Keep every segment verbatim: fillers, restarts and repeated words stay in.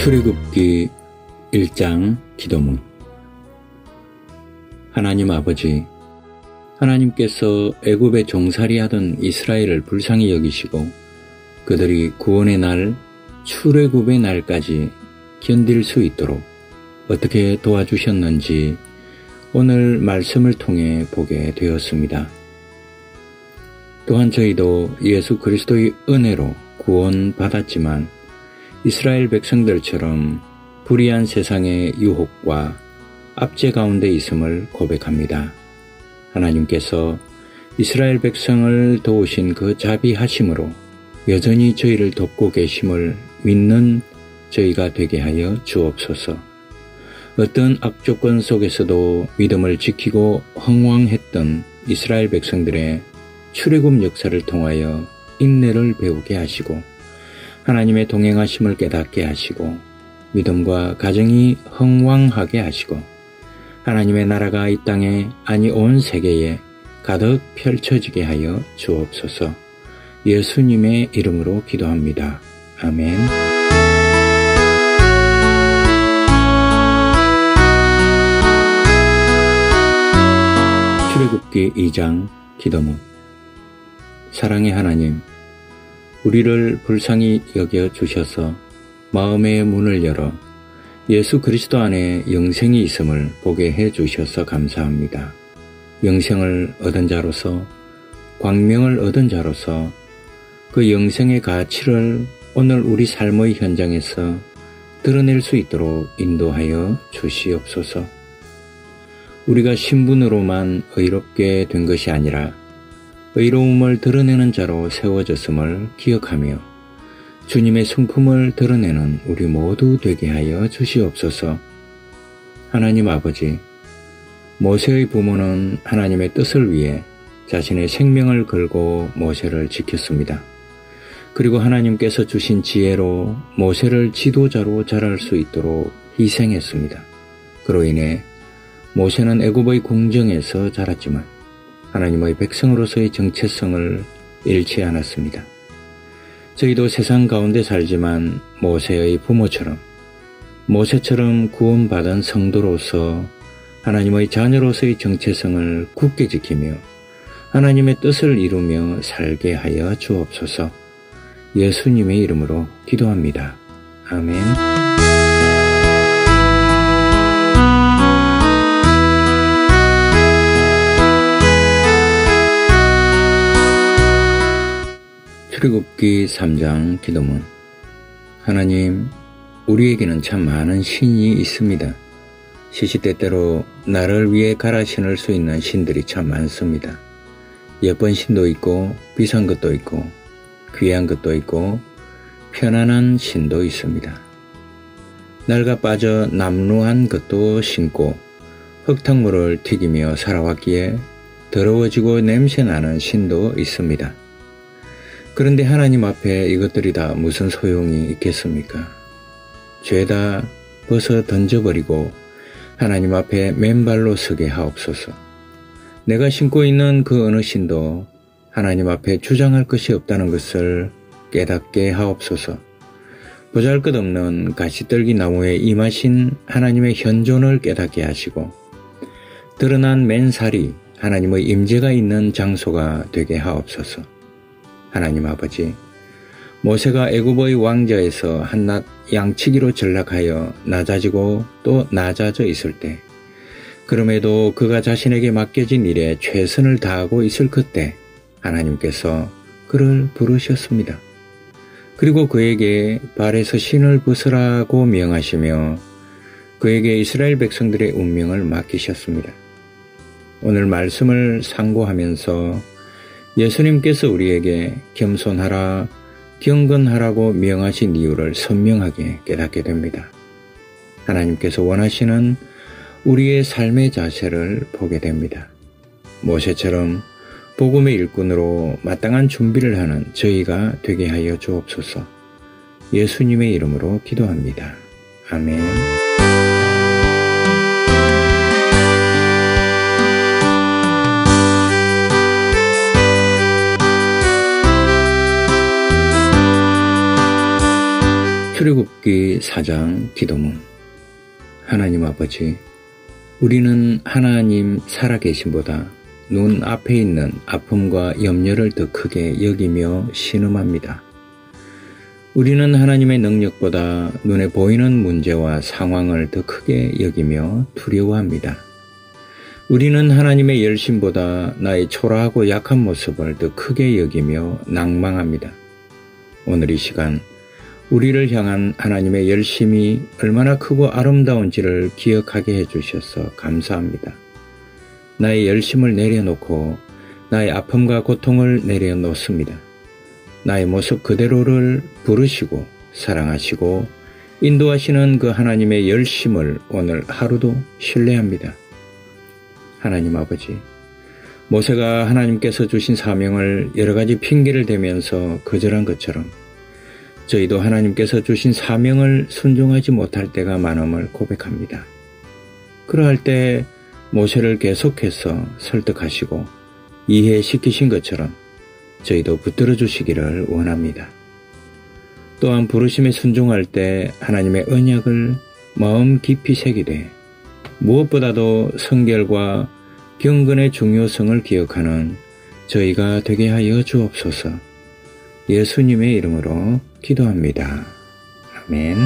출애굽기 일 장 기도문. 하나님 아버지, 하나님께서 애굽에 종살이하던 이스라엘을 불쌍히 여기시고 그들이 구원의 날, 출애굽의 날까지 견딜 수 있도록 어떻게 도와주셨는지 오늘 말씀을 통해 보게 되었습니다. 또한 저희도 예수 그리스도의 은혜로 구원받았지만 이스라엘 백성들처럼 불의한 세상의 유혹과 압제 가운데 있음을 고백합니다. 하나님께서 이스라엘 백성을 도우신 그 자비하심으로 여전히 저희를 돕고 계심을 믿는 저희가 되게 하여 주옵소서. 어떤 악조건 속에서도 믿음을 지키고 흥왕했던 이스라엘 백성들의 출애굽 역사를 통하여 인내를 배우게 하시고 하나님의 동행하심을 깨닫게 하시고 믿음과 가정이 흥왕하게 하시고 하나님의 나라가 이 땅에 아니 온 세계에 가득 펼쳐지게 하여 주옵소서. 예수님의 이름으로 기도합니다. 아멘. 출애굽기 이 장 기도문. 사랑의 하나님, 우리를 불쌍히 여겨 주셔서 마음의 문을 열어 예수 그리스도 안에 영생이 있음을 보게 해 주셔서 감사합니다. 영생을 얻은 자로서, 광명을 얻은 자로서 그 영생의 가치를 오늘 우리 삶의 현장에서 드러낼 수 있도록 인도하여 주시옵소서. 우리가 신분으로만 의롭게 된 것이 아니라 의로움을 드러내는 자로 세워졌음을 기억하며 주님의 성품을 드러내는 우리 모두 되게 하여 주시옵소서. 하나님 아버지, 모세의 부모는 하나님의 뜻을 위해 자신의 생명을 걸고 모세를 지켰습니다. 그리고 하나님께서 주신 지혜로 모세를 지도자로 자랄 수 있도록 희생했습니다. 그로 인해 모세는 애굽의 궁정에서 자랐지만 하나님의 백성으로서의 정체성을 잃지 않았습니다. 저희도 세상 가운데 살지만 모세의 부모처럼, 모세처럼 구원받은 성도로서 하나님의 자녀로서의 정체성을 굳게 지키며 하나님의 뜻을 이루며 살게 하여 주옵소서. 예수님의 이름으로 기도합니다. 아멘. 출애굽기 삼 장 기도문. 하나님, 우리에게는 참 많은 신이 있습니다. 시시때때로 나를 위해 갈아 신을 수 있는 신들이 참 많습니다. 예쁜 신도 있고 비싼 것도 있고 귀한 것도 있고 편안한 신도 있습니다. 낡아 빠져 남루한 것도 신고 흙탕물을 튀기며 살아왔기에 더러워지고 냄새나는 신도 있습니다. 그런데 하나님 앞에 이것들이 다 무슨 소용이 있겠습니까? 죄다 벗어 던져버리고 하나님 앞에 맨발로 서게 하옵소서. 내가 신고 있는 그 어느 신도 하나님 앞에 주장할 것이 없다는 것을 깨닫게 하옵소서. 보잘것없는 가시떨기 나무에 임하신 하나님의 현존을 깨닫게 하시고 드러난 맨살이 하나님의 임재가 있는 장소가 되게 하옵소서. 하나님 아버지, 모세가 애굽의 왕좌에서 한낱 양치기로 전락하여 낮아지고 또 낮아져 있을 때, 그럼에도 그가 자신에게 맡겨진 일에 최선을 다하고 있을 그때 하나님께서 그를 부르셨습니다. 그리고 그에게 발에서 신을 벗으라고 명하시며 그에게 이스라엘 백성들의 운명을 맡기셨습니다. 오늘 말씀을 상고하면서 예수님께서 우리에게 겸손하라, 경건하라고 명하신 이유를 선명하게 깨닫게 됩니다. 하나님께서 원하시는 우리의 삶의 자세를 보게 됩니다. 모세처럼 복음의 일꾼으로 마땅한 준비를 하는 저희가 되게 하여 주옵소서. 예수님의 이름으로 기도합니다. 아멘. 출애굽기 사 장 기도문. 하나님 아버지, 우리는 하나님 살아계심보다 눈 앞에 있는 아픔과 염려를 더 크게 여기며 신음합니다. 우리는 하나님의 능력보다 눈에 보이는 문제와 상황을 더 크게 여기며 두려워합니다. 우리는 하나님의 열심보다 나의 초라하고 약한 모습을 더 크게 여기며 낭망합니다. 오늘 이 시간 우리를 향한 하나님의 열심이 얼마나 크고 아름다운지를 기억하게 해주셔서 감사합니다. 나의 열심을 내려놓고 나의 아픔과 고통을 내려놓습니다. 나의 모습 그대로를 부르시고 사랑하시고 인도하시는 그 하나님의 열심을 오늘 하루도 신뢰합니다. 하나님 아버지, 모세가 하나님께서 주신 사명을 여러 가지 핑계를 대면서 거절한 것처럼 저희도 하나님께서 주신 사명을 순종하지 못할 때가 많음을 고백합니다. 그러할 때 모세를 계속해서 설득하시고 이해시키신 것처럼 저희도 붙들어 주시기를 원합니다. 또한 부르심에 순종할 때 하나님의 언약을 마음 깊이 새기되 무엇보다도 성결과 경건의 중요성을 기억하는 저희가 되게 하여 주옵소서. 예수님의 이름으로 기도합니다. 아멘.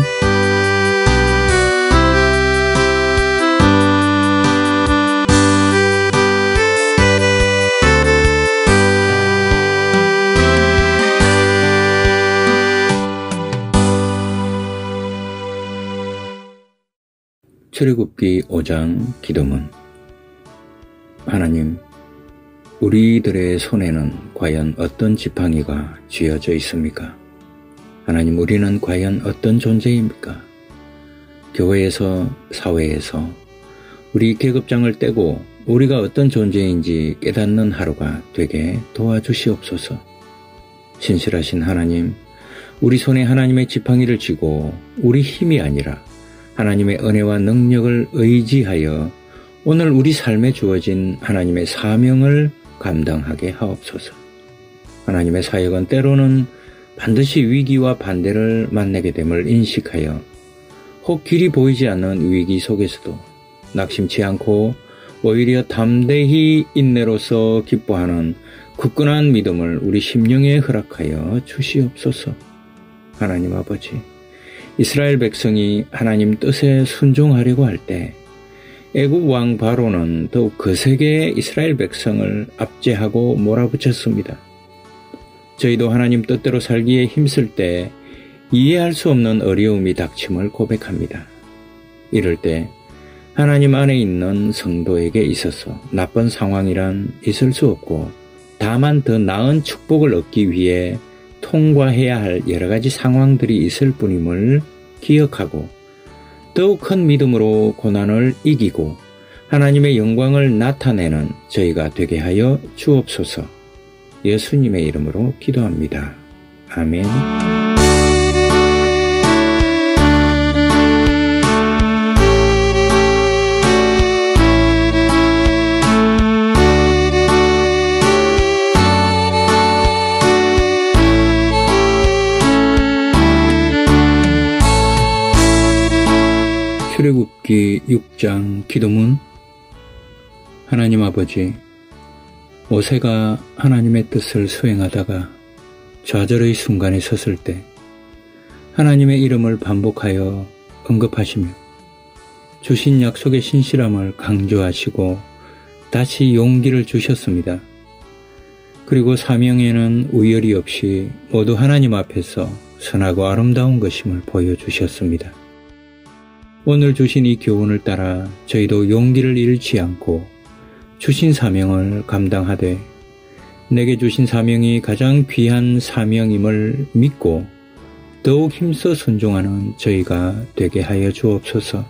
출애굽기 오 장 기도문. 하나님, 우리들의 손에는 과연 어떤 지팡이가 쥐어져 있습니까? 하나님, 우리는 과연 어떤 존재입니까? 교회에서, 사회에서 우리 계급장을 떼고 우리가 어떤 존재인지 깨닫는 하루가 되게 도와주시옵소서. 신실하신 하나님, 우리 손에 하나님의 지팡이를 쥐고 우리 힘이 아니라 하나님의 은혜와 능력을 의지하여 오늘 우리 삶에 주어진 하나님의 사명을 감당하게 하옵소서. 하나님의 사역은 때로는 반드시 위기와 반대를 만나게 됨을 인식하여 혹 길이 보이지 않는 위기 속에서도 낙심치 않고 오히려 담대히 인내로서 기뻐하는 굳건한 믿음을 우리 심령에 허락하여 주시옵소서. 하나님 아버지, 이스라엘 백성이 하나님 뜻에 순종하려고 할 때 애굽 왕 바로는 더욱 거세게 이스라엘 백성을 압제하고 몰아붙였습니다. 저희도 하나님 뜻대로 살기에 힘쓸 때 이해할 수 없는 어려움이 닥침을 고백합니다. 이럴 때 하나님 안에 있는 성도에게 있어서 나쁜 상황이란 있을 수 없고 다만 더 나은 축복을 얻기 위해 통과해야 할 여러 가지 상황들이 있을 뿐임을 기억하고 더욱 큰 믿음으로 고난을 이기고 하나님의 영광을 나타내는 저희가 되게 하여 주옵소서. 예수님의 이름으로 기도합니다. 아멘. 출애굽기 육 장 기도문. 하나님 아버지, 모세가 하나님의 뜻을 수행하다가 좌절의 순간에 섰을 때 하나님의 이름을 반복하여 언급하시며 주신 약속의 신실함을 강조하시고 다시 용기를 주셨습니다. 그리고 사명에는 우열이 없이 모두 하나님 앞에서 선하고 아름다운 것임을 보여주셨습니다. 오늘 주신 이 교훈을 따라 저희도 용기를 잃지 않고 주신 사명을 감당하되 내게 주신 사명이 가장 귀한 사명임을 믿고 더욱 힘써 순종하는 저희가 되게 하여 주옵소서.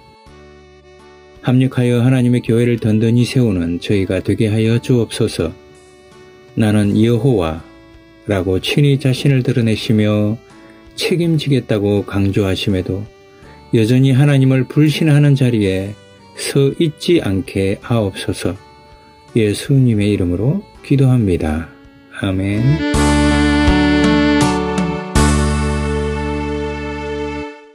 합력하여 하나님의 교회를 든든히 세우는 저희가 되게 하여 주옵소서. 나는 여호와라고 친히 자신을 드러내시며 책임지겠다고 강조하심에도 여전히 하나님을 불신하는 자리에 서 있지 않게 하옵소서. 예수님의 이름으로 기도합니다. 아멘.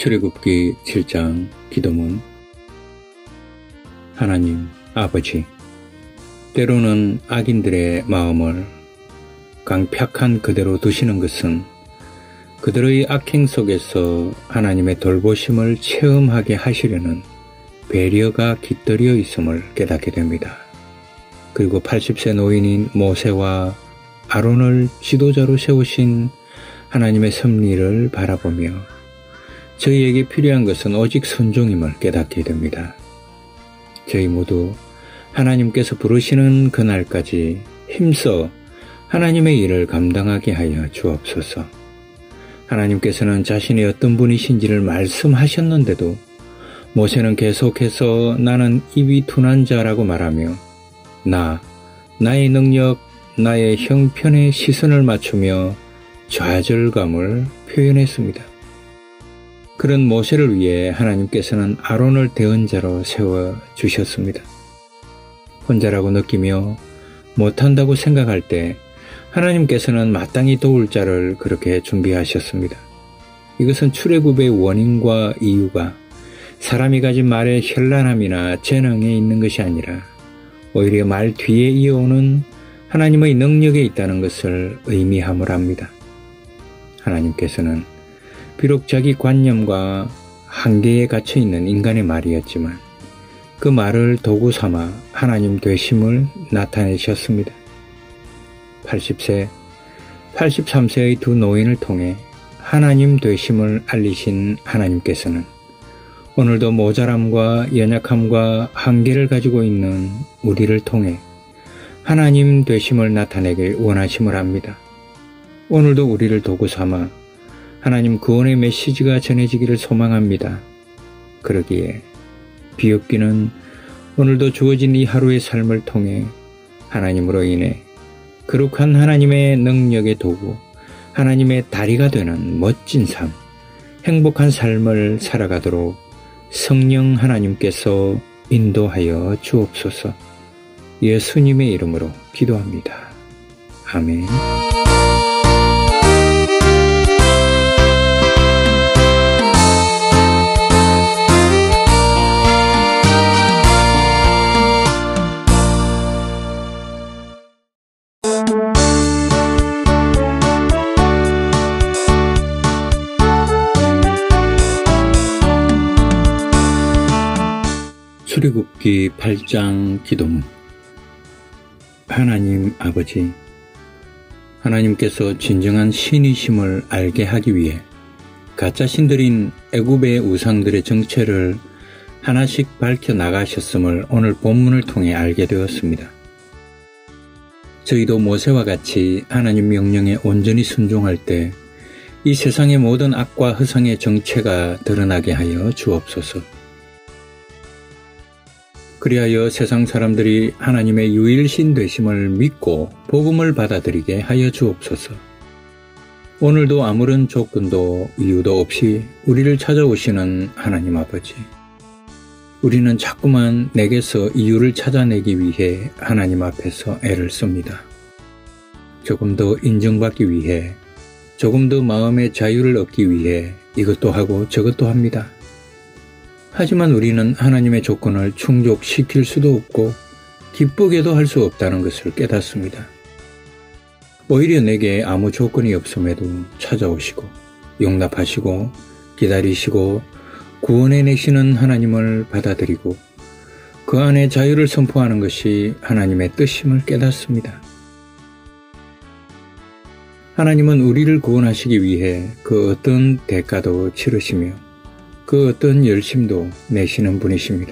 출애굽기 칠 장 기도문. 하나님 아버지, 때로는 악인들의 마음을 강팍한 그대로 두시는 것은 그들의 악행 속에서 하나님의 돌보심을 체험하게 하시려는 배려가 깃들여 있음을 깨닫게 됩니다. 그리고 팔십 세 노인인 모세와 아론을 지도자로 세우신 하나님의 섭리를 바라보며 저희에게 필요한 것은 오직 순종임을 깨닫게 됩니다. 저희 모두 하나님께서 부르시는 그날까지 힘써 하나님의 일을 감당하게 하여 주옵소서. 하나님께서는 자신이 어떤 분이신지를 말씀하셨는데도 모세는 계속해서 나는 입이 둔한 자라고 말하며 나, 나의 능력, 나의 형편에 시선을 맞추며 좌절감을 표현했습니다. 그런 모세를 위해 하나님께서는 아론을 대언자로 세워주셨습니다. 혼자라고 느끼며 못한다고 생각할 때 하나님께서는 마땅히 도울 자를 그렇게 준비하셨습니다. 이것은 출애굽의 원인과 이유가 사람이 가진 말의 현란함이나 재능에 있는 것이 아니라 오히려 말 뒤에 이어오는 하나님의 능력에 있다는 것을 의미함을 합니다. 하나님께서는 비록 자기 관념과 한계에 갇혀있는 인간의 말이었지만 그 말을 도구 삼아 하나님 되심을 나타내셨습니다. 팔십 세, 팔십삼 세의 두 노인을 통해 하나님 되심을 알리신 하나님께서는 오늘도 모자람과 연약함과 한계를 가지고 있는 우리를 통해 하나님 되심을 나타내길 원하심을 합니다. 오늘도 우리를 도구 삼아 하나님 구원의 메시지가 전해지기를 소망합니다. 그러기에 비읍기는 오늘도 주어진 이 하루의 삶을 통해 하나님으로 인해 거룩한 하나님의 능력의 도구, 하나님의 다리가 되는 멋진 삶, 행복한 삶을 살아가도록 성령 하나님께서 인도하여 주옵소서. 예수님의 이름으로 기도합니다. 아멘. 출애굽기 팔 장 기도문. 하나님 아버지, 하나님께서 진정한 신이심을 알게 하기 위해 가짜 신들인 애굽의 우상들의 정체를 하나씩 밝혀 나가셨음을 오늘 본문을 통해 알게 되었습니다. 저희도 모세와 같이 하나님 명령에 온전히 순종할 때 이 세상의 모든 악과 허상의 정체가 드러나게 하여 주옵소서. 그리하여 세상 사람들이 하나님의 유일신 되심을 믿고 복음을 받아들이게 하여 주옵소서. 오늘도 아무런 조건도 이유도 없이 우리를 찾아오시는 하나님 아버지, 우리는 자꾸만 내게서 이유를 찾아내기 위해 하나님 앞에서 애를 씁니다. 조금 더 인정받기 위해, 조금 더 마음의 자유를 얻기 위해 이것도 하고 저것도 합니다. 하지만 우리는 하나님의 조건을 충족시킬 수도 없고 기쁘게도 할 수 없다는 것을 깨닫습니다. 오히려 내게 아무 조건이 없음에도 찾아오시고 용납하시고 기다리시고 구원해내시는 하나님을 받아들이고 그 안에 자유를 선포하는 것이 하나님의 뜻임을 깨닫습니다. 하나님은 우리를 구원하시기 위해 그 어떤 대가도 치르시며 그 어떤 열심도 내시는 분이십니다.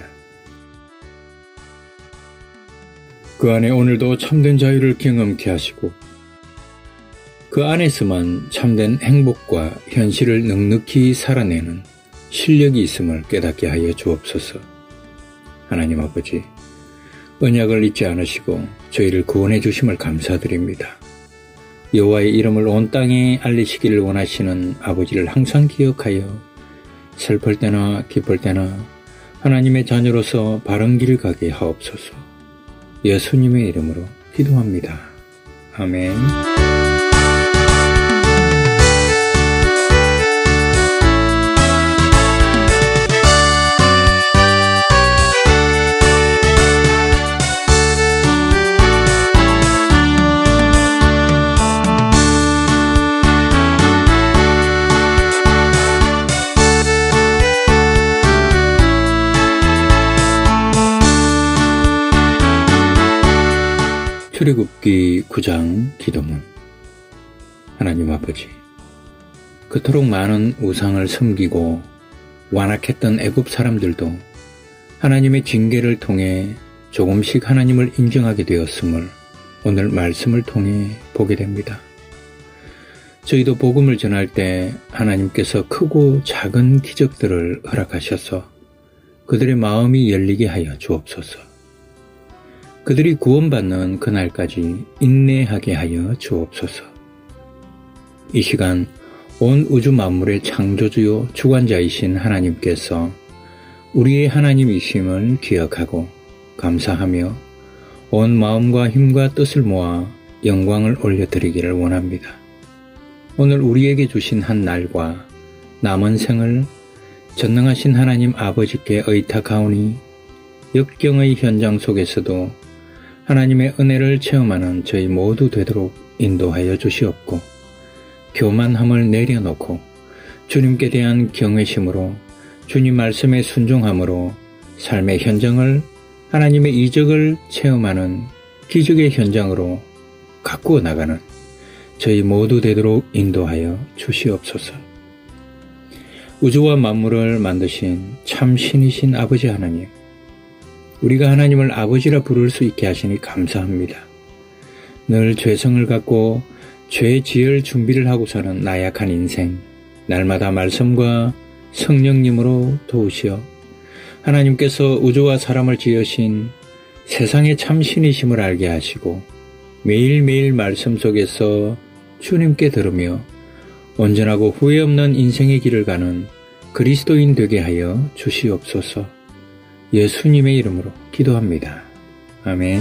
그 안에 오늘도 참된 자유를 경험케 하시고 그 안에서만 참된 행복과 현실을 넉넉히 살아내는 실력이 있음을 깨닫게 하여 주옵소서. 하나님 아버지, 언약을 잊지 않으시고 저희를 구원해 주심을 감사드립니다. 여호와의 이름을 온 땅에 알리시기를 원하시는 아버지를 항상 기억하여 슬플 때나 기쁠 때나 하나님의 자녀로서 바른 길 가게 하옵소서. 예수님의 이름으로 기도합니다. 아멘. 출애굽기 구 장 기도문. 하나님 아버지, 그토록 많은 우상을 섬기고 완악했던 애굽 사람들도 하나님의 징계를 통해 조금씩 하나님을 인정하게 되었음을 오늘 말씀을 통해 보게 됩니다. 저희도 복음을 전할 때 하나님께서 크고 작은 기적들을 허락하셔서 그들의 마음이 열리게 하여 주옵소서. 그들이 구원받는 그날까지 인내하게 하여 주옵소서. 이 시간 온 우주 만물의 창조주요 주관자이신 하나님께서 우리의 하나님이심을 기억하고 감사하며 온 마음과 힘과 뜻을 모아 영광을 올려드리기를 원합니다. 오늘 우리에게 주신 한 날과 남은 생을 전능하신 하나님 아버지께 의탁하오니 역경의 현장 속에서도 하나님의 은혜를 체험하는 저희 모두 되도록 인도하여 주시옵고, 교만함을 내려놓고 주님께 대한 경외심으로 주님 말씀에 순종함으로 삶의 현장을 하나님의 이적을 체험하는 기적의 현장으로 가꾸어 나가는 저희 모두 되도록 인도하여 주시옵소서. 우주와 만물을 만드신 참 신이신 아버지 하나님, 우리가 하나님을 아버지라 부를 수 있게 하시니 감사합니다. 늘 죄성을 갖고 죄 지을 준비를 하고 사는 나약한 인생, 날마다 말씀과 성령님으로 도우시어 하나님께서 우주와 사람을 지으신 세상의 참 신이심을 알게 하시고 매일매일 말씀 속에서 주님께 들으며 온전하고 후회 없는 인생의 길을 가는 그리스도인 되게 하여 주시옵소서. 예수님의 이름으로 기도합니다. 아멘.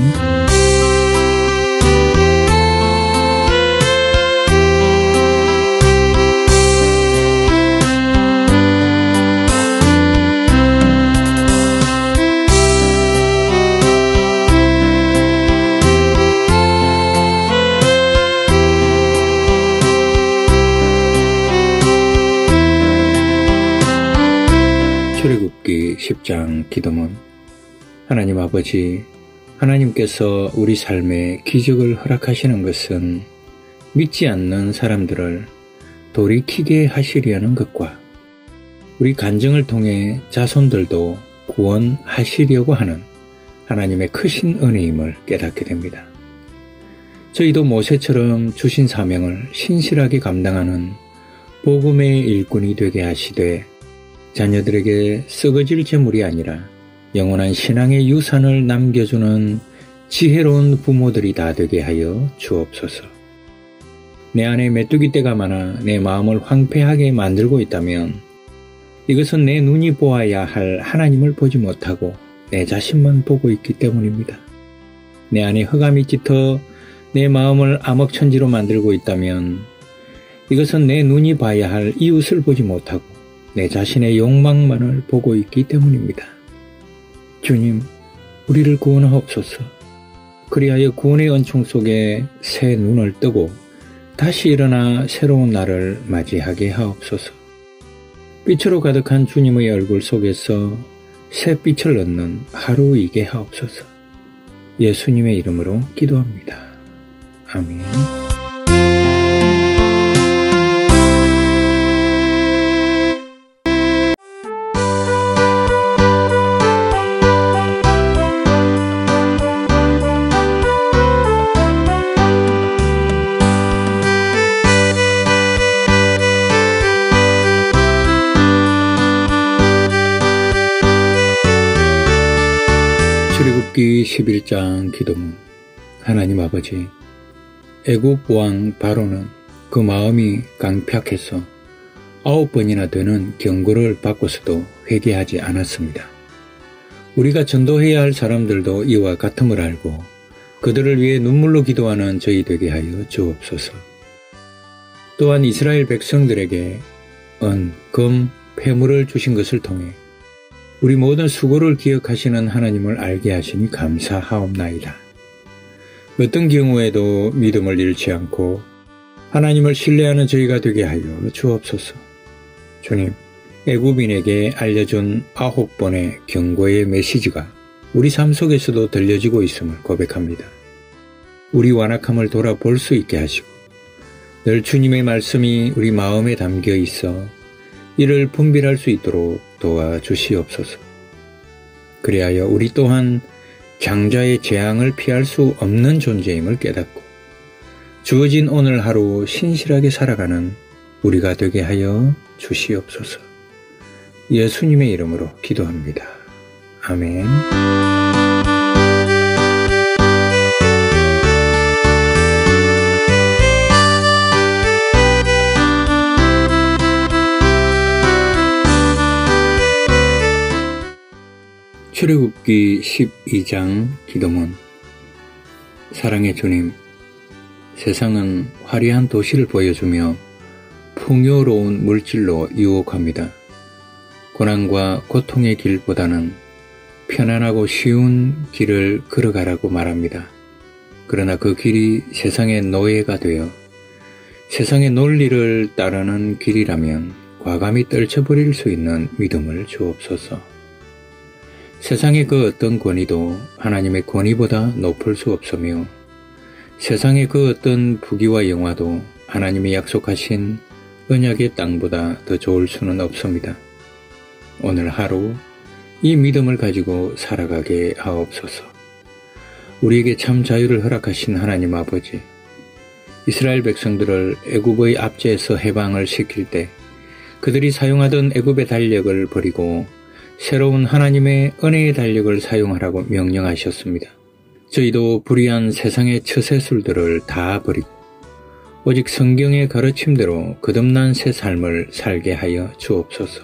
출애굽기 십 장 기도문. 하나님 아버지, 하나님께서 우리 삶에 기적을 허락하시는 것은 믿지 않는 사람들을 돌이키게 하시려는 것과 우리 간증을 통해 자손들도 구원하시려고 하는 하나님의 크신 은혜임을 깨닫게 됩니다. 저희도 모세처럼 주신 사명을 신실하게 감당하는 복음의 일꾼이 되게 하시되 자녀들에게 썩어질 재물이 아니라 영원한 신앙의 유산을 남겨주는 지혜로운 부모들이 다 되게 하여 주옵소서. 내 안에 메뚜기 떼가 많아 내 마음을 황폐하게 만들고 있다면 이것은 내 눈이 보아야 할 하나님을 보지 못하고 내 자신만 보고 있기 때문입니다. 내 안에 흑암이 짙어 내 마음을 암흑천지로 만들고 있다면 이것은 내 눈이 봐야 할 이웃을 보지 못하고 내 자신의 욕망만을 보고 있기 때문입니다. 주님, 우리를 구원하옵소서. 그리하여 구원의 은총 속에 새 눈을 뜨고 다시 일어나 새로운 날을 맞이하게 하옵소서. 빛으로 가득한 주님의 얼굴 속에서 새 빛을 얻는 하루이게 하옵소서. 예수님의 이름으로 기도합니다. 아멘. 출애굽기 십일 장 기도문. 하나님 아버지, 애굽 왕 바로는 그 마음이 강팍해서 아홉 번이나 되는 경고를 받고서도 회개하지 않았습니다. 우리가 전도해야 할 사람들도 이와 같음을 알고 그들을 위해 눈물로 기도하는 저희 되게 하여 주옵소서. 또한 이스라엘 백성들에게 은, 금, 폐물을 주신 것을 통해 우리 모든 수고를 기억하시는 하나님을 알게 하시니 감사하옵나이다. 어떤 경우에도 믿음을 잃지 않고 하나님을 신뢰하는 저희가 되게 하여 주옵소서. 주님, 애굽인에게 알려준 아홉 번의 경고의 메시지가 우리 삶 속에서도 들려지고 있음을 고백합니다. 우리 완악함을 돌아볼 수 있게 하시고 늘 주님의 말씀이 우리 마음에 담겨 있어 이를 분별할 수 있도록 도와주시옵소서. 그리하여 우리 또한 장자의 재앙을 피할 수 없는 존재임을 깨닫고 주어진 오늘 하루 신실하게 살아가는 우리가 되게 하여 주시옵소서. 예수님의 이름으로 기도합니다. 아멘. 출애굽기 십이 장 기도문. 사랑의 주님, 세상은 화려한 도시를 보여주며 풍요로운 물질로 유혹합니다. 고난과 고통의 길보다는 편안하고 쉬운 길을 걸어가라고 말합니다. 그러나 그 길이 세상의 노예가 되어 세상의 논리를 따르는 길이라면 과감히 떨쳐버릴 수 있는 믿음을 주옵소서. 세상의 그 어떤 권위도 하나님의 권위보다 높을 수 없으며 세상의 그 어떤 부귀와 영화도 하나님이 약속하신 언약의 땅보다 더 좋을 수는 없습니다. 오늘 하루 이 믿음을 가지고 살아가게 하옵소서. 우리에게 참 자유를 허락하신 하나님 아버지, 이스라엘 백성들을 애굽의 압제에서 해방을 시킬 때 그들이 사용하던 애굽의 달력을 버리고 새로운 하나님의 은혜의 달력을 사용하라고 명령하셨습니다. 저희도 불의한 세상의 처세술들을 다 버리고 오직 성경의 가르침대로 거듭난 새 삶을 살게 하여 주옵소서.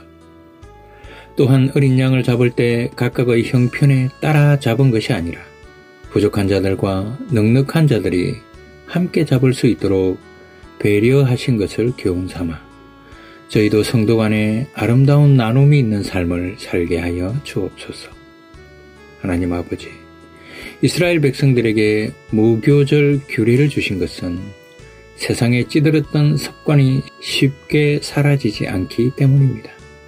또한 어린 양을 잡을 때 각각의 형편에 따라 잡은 것이 아니라 부족한 자들과 넉넉한 자들이 함께 잡을 수 있도록 배려하신 것을 교훈 삼아 저희도 성도 간에 아름다운 나눔이 있는 삶을 살게 하여 주옵소서. 하나님 아버지, 이스라엘 백성들에게 무교절 규례를 주신 것은 세상에 찌들었던 습관이 쉽게 사라지지 않기 때문입니다.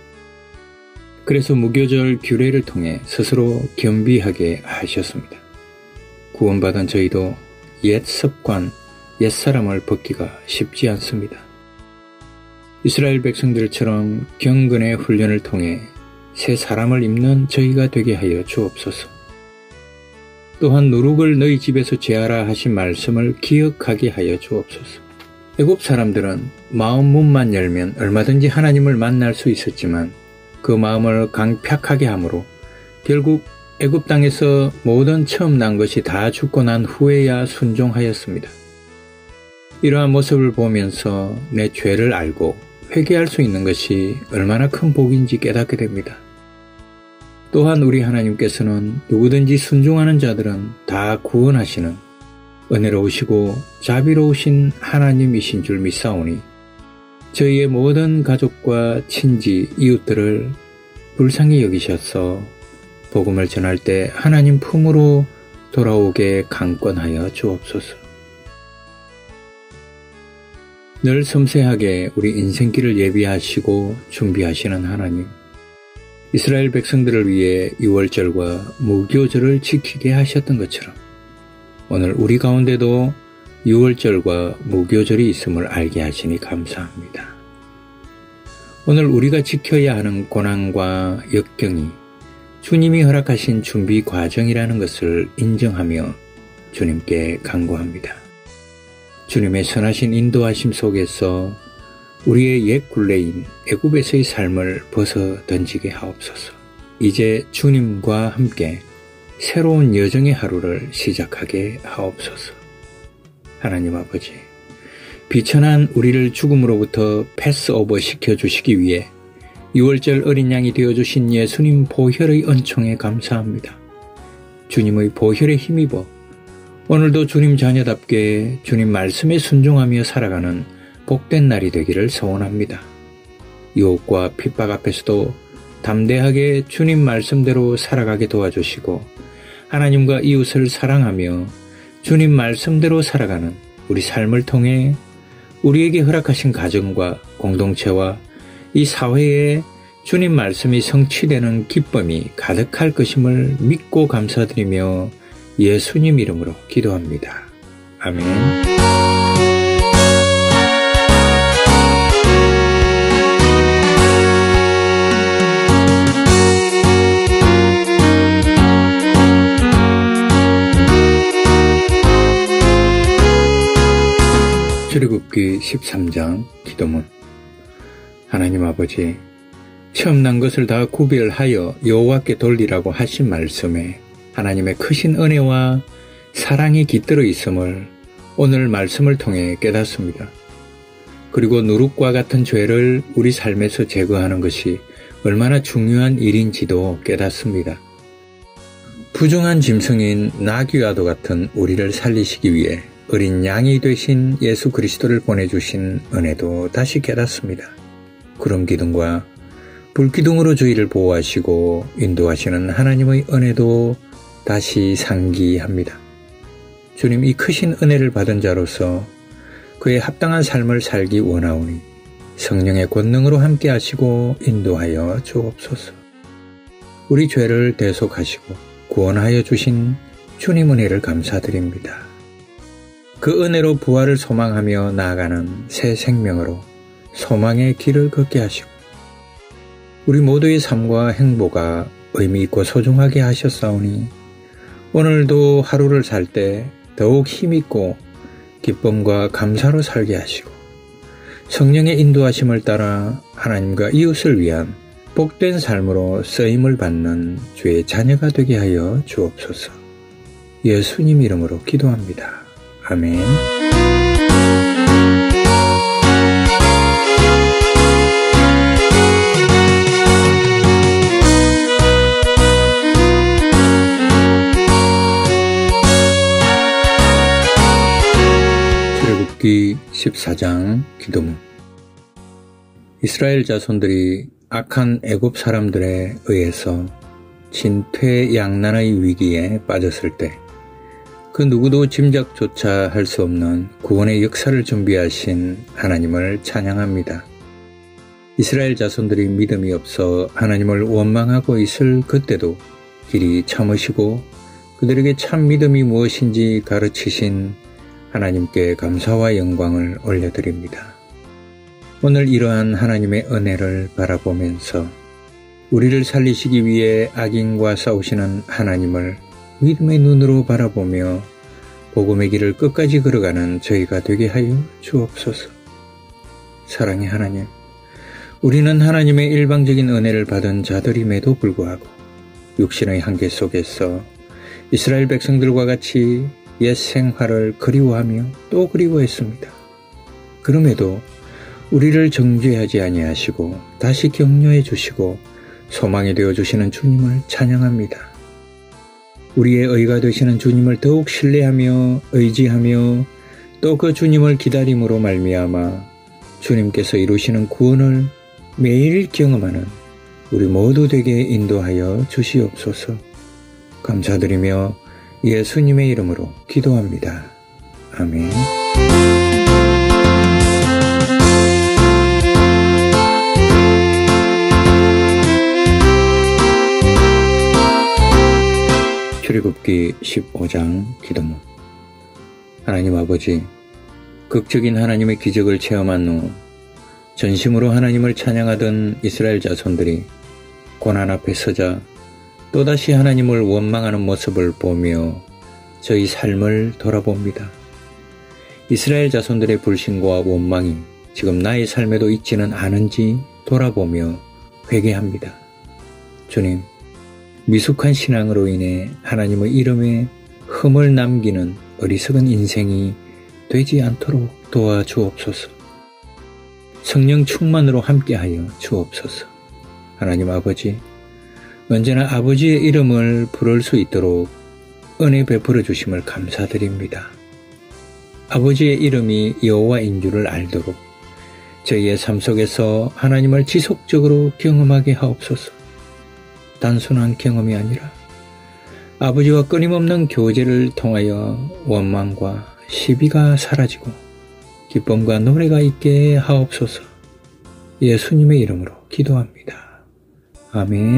그래서 무교절 규례를 통해 스스로 겸비하게 하셨습니다. 구원받은 저희도 옛 습관, 옛 사람을 벗기가 쉽지 않습니다. 이스라엘 백성들처럼 경건의 훈련을 통해 새 사람을 입는 저희가 되게 하여 주옵소서. 또한 누룩을 너희 집에서 제하라 하신 말씀을 기억하게 하여 주옵소서. 애굽 사람들은 마음 문만 열면 얼마든지 하나님을 만날 수 있었지만 그 마음을 강팍하게 함으로 결국 애굽 땅에서 모든 처음 난 것이 다 죽고 난 후에야 순종하였습니다. 이러한 모습을 보면서 내 죄를 알고 회개할 수 있는 것이 얼마나 큰 복인지 깨닫게 됩니다. 또한 우리 하나님께서는 누구든지 순종하는 자들은 다 구원하시는 은혜로우시고 자비로우신 하나님이신 줄 믿사오니 저희의 모든 가족과 친지, 이웃들을 불쌍히 여기셔서 복음을 전할 때 하나님 품으로 돌아오게 강권하여 주옵소서. 늘 섬세하게 우리 인생길을 예비하시고 준비하시는 하나님, 이스라엘 백성들을 위해 유월절과 무교절을 지키게 하셨던 것처럼 오늘 우리 가운데도 유월절과 무교절이 있음을 알게 하시니 감사합니다. 오늘 우리가 지켜야 하는 고난과 역경이 주님이 허락하신 준비 과정이라는 것을 인정하며 주님께 간구합니다. 주님의 선하신 인도하심 속에서 우리의 옛 굴레인 애굽에서의 삶을 벗어 던지게 하옵소서. 이제 주님과 함께 새로운 여정의 하루를 시작하게 하옵소서. 하나님 아버지, 비천한 우리를 죽음으로부터 패스오버 시켜주시기 위해 유월절 어린 양이 되어주신 예수님 보혈의恩寵에 감사합니다. 주님의 보혈에 힘입어 오늘도 주님 자녀답게 주님 말씀에 순종하며 살아가는 복된 날이 되기를 소원합니다. 유혹과 핍박 앞에서도 담대하게 주님 말씀대로 살아가게 도와주시고 하나님과 이웃을 사랑하며 주님 말씀대로 살아가는 우리 삶을 통해 우리에게 허락하신 가정과 공동체와 이 사회에 주님 말씀이 성취되는 기쁨이 가득할 것임을 믿고 감사드리며 예수님 이름으로 기도합니다. 아멘. 출애굽기 십삼 장 기도문. 하나님 아버지, 처음 난 것을 다 구별하여 여호와께 돌리라고 하신 말씀에 하나님의 크신 은혜와 사랑이 깃들어 있음을 오늘 말씀을 통해 깨닫습니다. 그리고 누룩과 같은 죄를 우리 삶에서 제거하는 것이 얼마나 중요한 일인지도 깨닫습니다. 부정한 짐승인 나귀와도 같은 우리를 살리시기 위해 어린 양이 되신 예수 그리스도를 보내주신 은혜도 다시 깨닫습니다. 구름 기둥과 불 기둥으로 저희를 보호하시고 인도하시는 하나님의 은혜도 다시 상기합니다. 주님, 이 크신 은혜를 받은 자로서 그에 합당한 삶을 살기 원하오니 성령의 권능으로 함께 하시고 인도하여 주옵소서. 우리 죄를 대속하시고 구원하여 주신 주님 은혜를 감사드립니다. 그 은혜로 부활을 소망하며 나아가는 새 생명으로 소망의 길을 걷게 하시고 우리 모두의 삶과 행보가 의미 있고 소중하게 하셨사오니 오늘도 하루를 살 때 더욱 힘있고 기쁨과 감사로 살게 하시고 성령의 인도하심을 따라 하나님과 이웃을 위한 복된 삶으로 쓰임을 받는 주의 자녀가 되게 하여 주옵소서. 예수님 이름으로 기도합니다. 아멘. 출애굽기 십사 장 기도문. 이스라엘 자손들이 악한 애굽 사람들에 의해서 진퇴양난의 위기에 빠졌을 때 그 누구도 짐작조차 할 수 없는 구원의 역사를 준비하신 하나님을 찬양합니다. 이스라엘 자손들이 믿음이 없어 하나님을 원망하고 있을 그때도 길이 참으시고 그들에게 참 믿음이 무엇인지 가르치신 하나님께 감사와 영광을 올려드립니다. 오늘 이러한 하나님의 은혜를 바라보면서 우리를 살리시기 위해 악인과 싸우시는 하나님을 믿음의 눈으로 바라보며 복음의 길을 끝까지 걸어가는 저희가 되게 하여 주옵소서. 사랑의 하나님, 우리는 하나님의 일방적인 은혜를 받은 자들임에도 불구하고 육신의 한계 속에서 이스라엘 백성들과 같이 옛 생활을 그리워하며 또 그리워했습니다. 그럼에도 우리를 정죄하지 아니하시고 다시 격려해 주시고 소망이 되어주시는 주님을 찬양합니다. 우리의 의가 되시는 주님을 더욱 신뢰하며 의지하며 또 그 주님을 기다림으로 말미암아 주님께서 이루시는 구원을 매일 경험하는 우리 모두 되게 인도하여 주시옵소서. 감사드리며 예수님의 이름으로 기도합니다. 아멘. 출애굽기 십오 장 기도문. 하나님 아버지, 극적인 하나님의 기적을 체험한 후 전심으로 하나님을 찬양하던 이스라엘 자손들이 고난 앞에 서자 또다시 하나님을 원망하는 모습을 보며 저희 삶을 돌아봅니다. 이스라엘 자손들의 불신과 원망이 지금 나의 삶에도 있지는 않은지 돌아보며 회개합니다. 주님, 미숙한 신앙으로 인해 하나님의 이름에 흠을 남기는 어리석은 인생이 되지 않도록 도와주옵소서. 성령 충만으로 함께하여 주옵소서. 하나님 아버지, 언제나 아버지의 이름을 부를 수 있도록 은혜 베풀어 주심을 감사드립니다. 아버지의 이름이 여호와인 줄을 알도록 저희의 삶 속에서 하나님을 지속적으로 경험하게 하옵소서. 단순한 경험이 아니라 아버지와 끊임없는 교제를 통하여 원망과 시비가 사라지고 기쁨과 노래가 있게 하옵소서. 예수님의 이름으로 기도합니다. 아멘.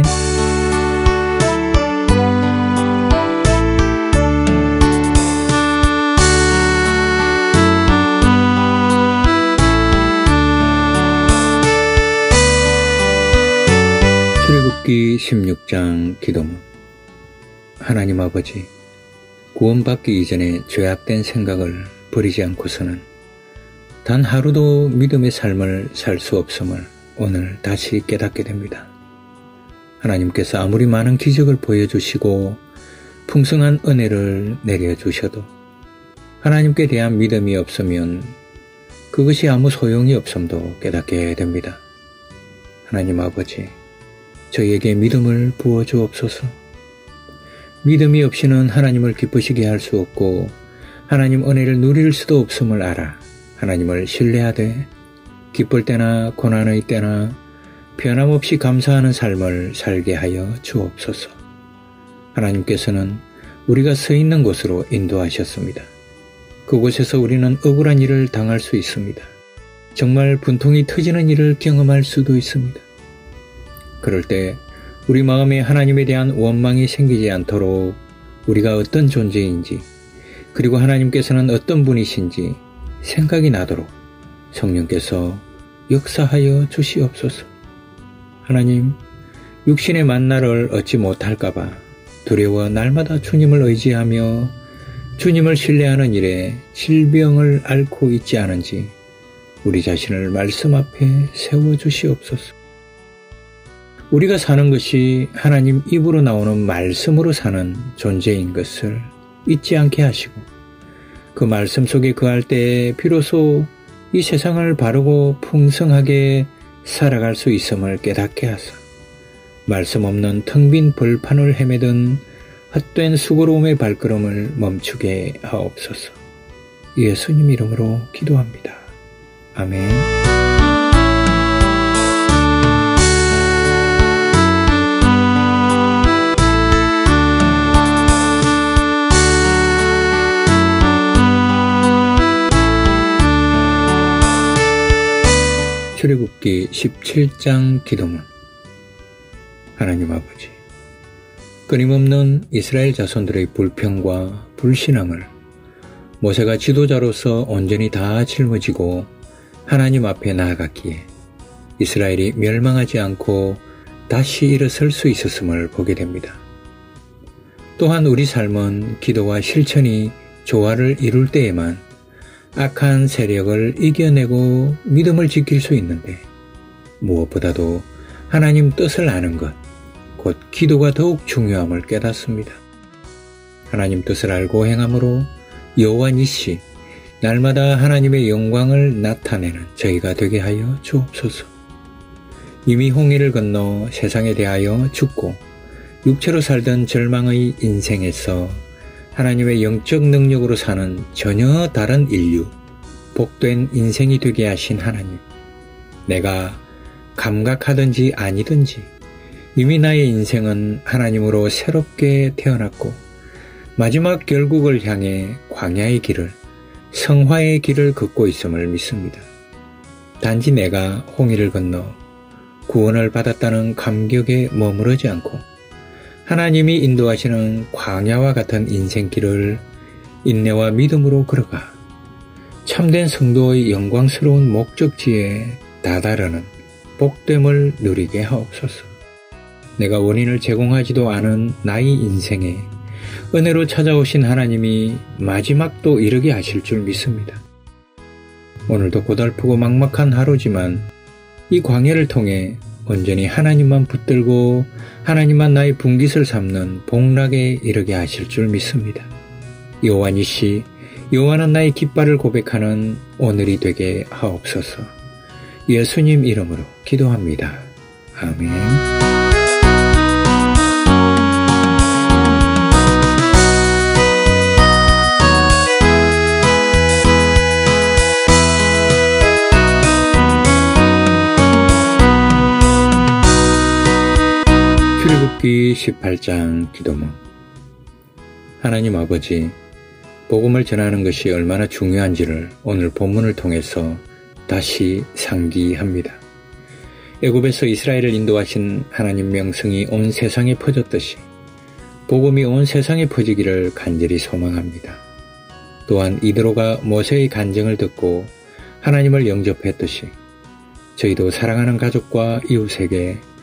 출애굽기 십육 장 기도문. 하나님 아버지, 구원받기 이전에 죄악된 생각을 버리지 않고서는 단 하루도 믿음의 삶을 살 수 없음을 오늘 다시 깨닫게 됩니다. 하나님께서 아무리 많은 기적을 보여주시고 풍성한 은혜를 내려주셔도 하나님께 대한 믿음이 없으면 그것이 아무 소용이 없음도 깨닫게 됩니다. 하나님 아버지, 저희에게 믿음을 부어주옵소서. 믿음이 없이는 하나님을 기쁘시게 할 수 없고 하나님 은혜를 누릴 수도 없음을 알아 하나님을 신뢰하되 기쁠 때나 고난의 때나 변함없이 감사하는 삶을 살게 하여 주옵소서. 하나님께서는 우리가 서 있는 곳으로 인도하셨습니다. 그곳에서 우리는 억울한 일을 당할 수 있습니다. 정말 분통이 터지는 일을 경험할 수도 있습니다. 그럴 때 우리 마음에 하나님에 대한 원망이 생기지 않도록 우리가 어떤 존재인지 그리고 하나님께서는 어떤 분이신지 생각이 나도록 성령께서 역사하여 주시옵소서. 하나님, 육신의 만나를 얻지 못할까봐 두려워 날마다 주님을 의지하며 주님을 신뢰하는 일에 질병을 앓고 있지 않은지 우리 자신을 말씀 앞에 세워주시옵소서. 우리가 사는 것이 하나님 입으로 나오는 말씀으로 사는 존재인 것을 잊지 않게 하시고 그 말씀 속에 거할 때에 비로소 이 세상을 바르고 풍성하게 살아갈 수 있음을 깨닫게 하사 말씀 없는 텅 빈 벌판을 헤매던 헛된 수고로움의 발걸음을 멈추게 하옵소서. 예수님 이름으로 기도합니다. 아멘. 출애굽기 십칠 장 기도문. 하나님 아버지, 끊임없는 이스라엘 자손들의 불평과 불신앙을 모세가 지도자로서 온전히 다 짊어지고 하나님 앞에 나아갔기에 이스라엘이 멸망하지 않고 다시 일어설 수 있었음을 보게 됩니다. 또한 우리 삶은 기도와 실천이 조화를 이룰 때에만 악한 세력을 이겨내고 믿음을 지킬 수 있는데 무엇보다도 하나님 뜻을 아는 것, 곧 기도가 더욱 중요함을 깨닫습니다. 하나님 뜻을 알고 행함으로 여호와 니시, 날마다 하나님의 영광을 나타내는 저희가 되게 하여 주옵소서. 이미 홍해를 건너 세상에 대하여 죽고 육체로 살던 절망의 인생에서 하나님의 영적 능력으로 사는 전혀 다른 인류, 복된 인생이 되게 하신 하나님, 내가 감각하든지 아니든지 이미 나의 인생은 하나님으로 새롭게 태어났고 마지막 결국을 향해 광야의 길을, 성화의 길을 걷고 있음을 믿습니다. 단지 내가 홍해를 건너 구원을 받았다는 감격에 머무르지 않고 하나님이 인도하시는 광야와 같은 인생길을 인내와 믿음으로 걸어가 참된 성도의 영광스러운 목적지에 다다르는 복됨을 누리게 하옵소서. 내가 원인을 제공하지도 않은 나의 인생에 은혜로 찾아오신 하나님이 마지막도 이르게 하실 줄 믿습니다. 오늘도 고달프고 막막한 하루지만 이 광야를 통해 온전히 하나님만 붙들고 하나님만 나의 분깃을 삼는 복락에 이르게 하실 줄 믿습니다. 여호와 니시, 여호와는 나의 깃발을 고백하는 오늘이 되게 하옵소서. 예수님 이름으로 기도합니다. 아멘. 출애굽기 십팔 장 기도문. 하나님 아버지, 복음을 전하는 것이 얼마나 중요한지를 오늘 본문을 통해서 다시 상기합니다. 애굽에서 이스라엘을 인도하신 하나님 명성이 온 세상에 퍼졌듯이 복음이 온 세상에 퍼지기를 간절히 소망합니다. 또한 이드로가 모세의 간증을 듣고 하나님을 영접했듯이 저희도 사랑하는 가족과 이웃에게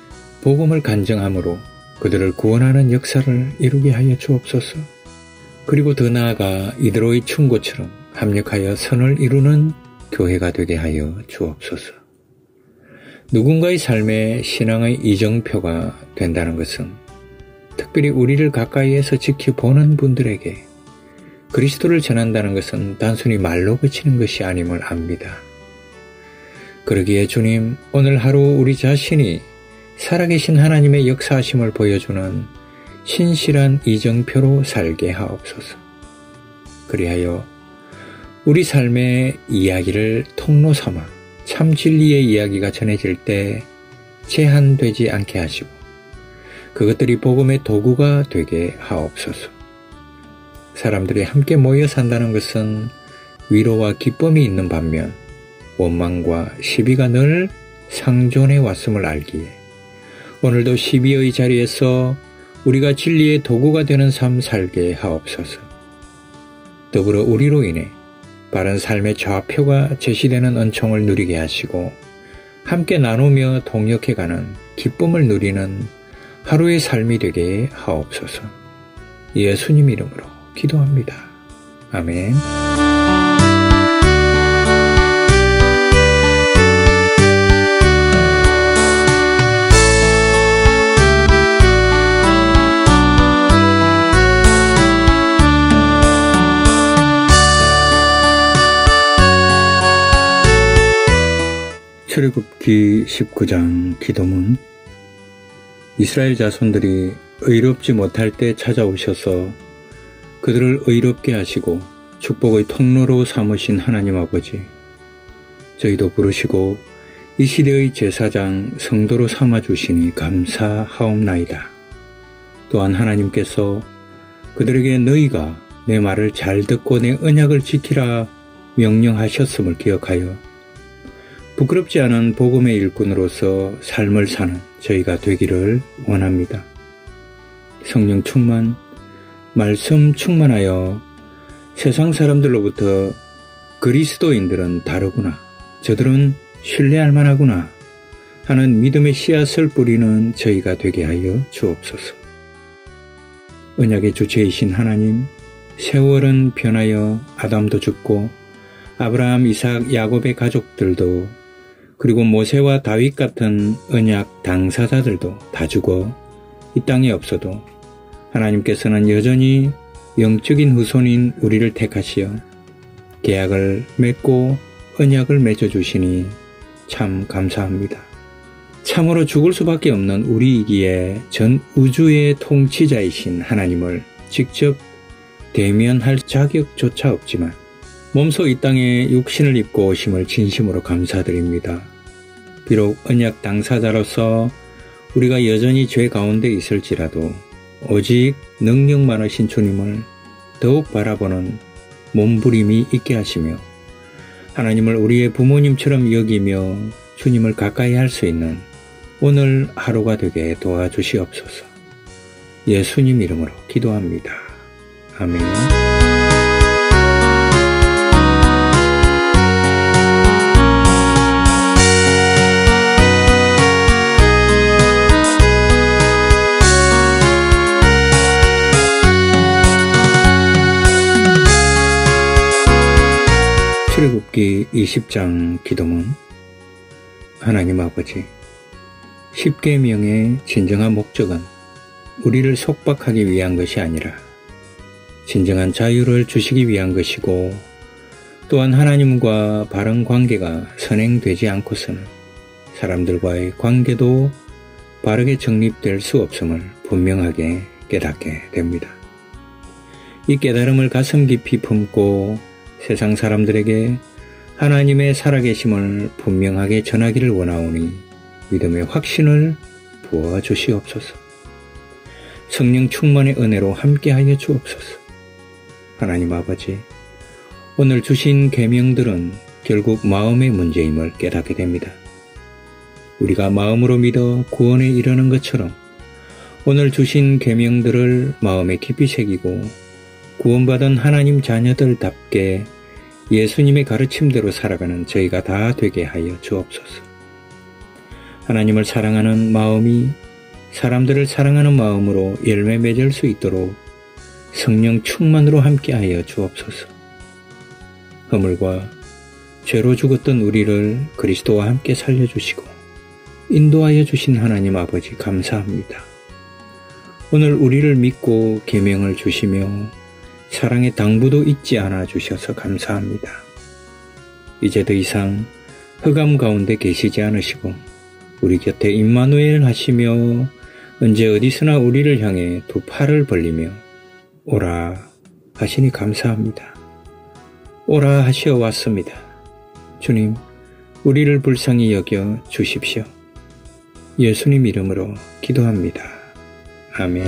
복음을 간증함으로 그들을 구원하는 역사를 이루게 하여 주옵소서. 그리고 더 나아가 이드로의 충고처럼 합력하여 선을 이루는 교회가 되게 하여 주옵소서. 누군가의 삶에 신앙의 이정표가 된다는 것은 특별히 우리를 가까이에서 지켜보는 분들에게 그리스도를 전한다는 것은 단순히 말로 그치는 것이 아님을 압니다. 그러기에 주님, 오늘 하루 우리 자신이 살아계신 하나님의 역사하심을 보여주는 신실한 이정표로 살게 하옵소서. 그리하여 우리 삶의 이야기를 통로 삼아 참 진리의 이야기가 전해질 때 제한되지 않게 하시고 그것들이 복음의 도구가 되게 하옵소서. 사람들이 함께 모여 산다는 것은 위로와 기쁨이 있는 반면 원망과 시비가 늘 상존해 왔음을 알기에 오늘도 시비의 자리에서 우리가 진리의 도구가 되는 삶 살게 하옵소서. 더불어 우리로 인해 바른 삶의 좌표가 제시되는 은총을 누리게 하시고 함께 나누며 동역해가는 기쁨을 누리는 하루의 삶이 되게 하옵소서. 예수님 이름으로 기도합니다. 아멘. 출애굽기 십구 장 기도문. 이스라엘 자손들이 의롭지 못할 때 찾아오셔서 그들을 의롭게 하시고 축복의 통로로 삼으신 하나님 아버지, 저희도 부르시고 이 시대의 제사장 성도로 삼아주시니 감사하옵나이다. 또한 하나님께서 그들에게 너희가 내 말을 잘 듣고 내 언약을 지키라 명령하셨음을 기억하여 부끄럽지 않은 복음의 일꾼으로서 삶을 사는 저희가 되기를 원합니다. 성령 충만, 말씀 충만하여 세상 사람들로부터 그리스도인들은 다르구나, 저들은 신뢰할 만하구나 하는 믿음의 씨앗을 뿌리는 저희가 되게 하여 주옵소서. 언약의 주체이신 하나님, 세월은 변하여 아담도 죽고 아브라함, 이삭, 야곱의 가족들도 그리고 모세와 다윗 같은 언약 당사자들도 다 죽어 이 땅에 없어도 하나님께서는 여전히 영적인 후손인 우리를 택하시어 계약을 맺고 언약을 맺어주시니 참 감사합니다. 참으로 죽을 수밖에 없는 우리이기에 전 우주의 통치자이신 하나님을 직접 대면할 자격조차 없지만 몸소 이 땅에 육신을 입고 오심을 진심으로 감사드립니다. 비록 언약 당사자로서 우리가 여전히 죄 가운데 있을지라도 오직 능력 많으신 주님을 더욱 바라보는 몸부림이 있게 하시며 하나님을 우리의 부모님처럼 여기며 주님을 가까이 할 수 있는 오늘 하루가 되게 도와주시옵소서. 예수님 이름으로 기도합니다. 아멘. 출애굽기 이십 장 기도문. 하나님 아버지, 십계명의 진정한 목적은 우리를 속박하기 위한 것이 아니라 진정한 자유를 주시기 위한 것이고, 또한 하나님과 바른 관계가 선행되지 않고서는 사람들과의 관계도 바르게 정립될 수 없음을 분명하게 깨닫게 됩니다. 이 깨달음을 가슴 깊이 품고 세상 사람들에게 하나님의 살아계심을 분명하게 전하기를 원하오니 믿음의 확신을 부어 주시옵소서. 성령 충만의 은혜로 함께하여 주옵소서. 하나님 아버지, 오늘 주신 계명들은 결국 마음의 문제임을 깨닫게 됩니다. 우리가 마음으로 믿어 구원에 이르는 것처럼 오늘 주신 계명들을 마음에 깊이 새기고 구원받은 하나님 자녀들답게 예수님의 가르침대로 살아가는 저희가 다 되게 하여 주옵소서. 하나님을 사랑하는 마음이 사람들을 사랑하는 마음으로 열매 맺을 수 있도록 성령 충만으로 함께하여 주옵소서. 허물과 죄로 죽었던 우리를 그리스도와 함께 살려주시고 인도하여 주신 하나님 아버지 감사합니다. 오늘 우리를 믿고 계명을 주시며 사랑의 당부도 잊지 않아 주셔서 감사합니다. 이제 더 이상 흑암 가운데 계시지 않으시고 우리 곁에 임마누엘 하시며 언제 어디서나 우리를 향해 두 팔을 벌리며 오라 하시니 감사합니다. 오라 하시어 왔습니다. 주님, 우리를 불쌍히 여겨 주십시오. 예수님 이름으로 기도합니다. 아멘.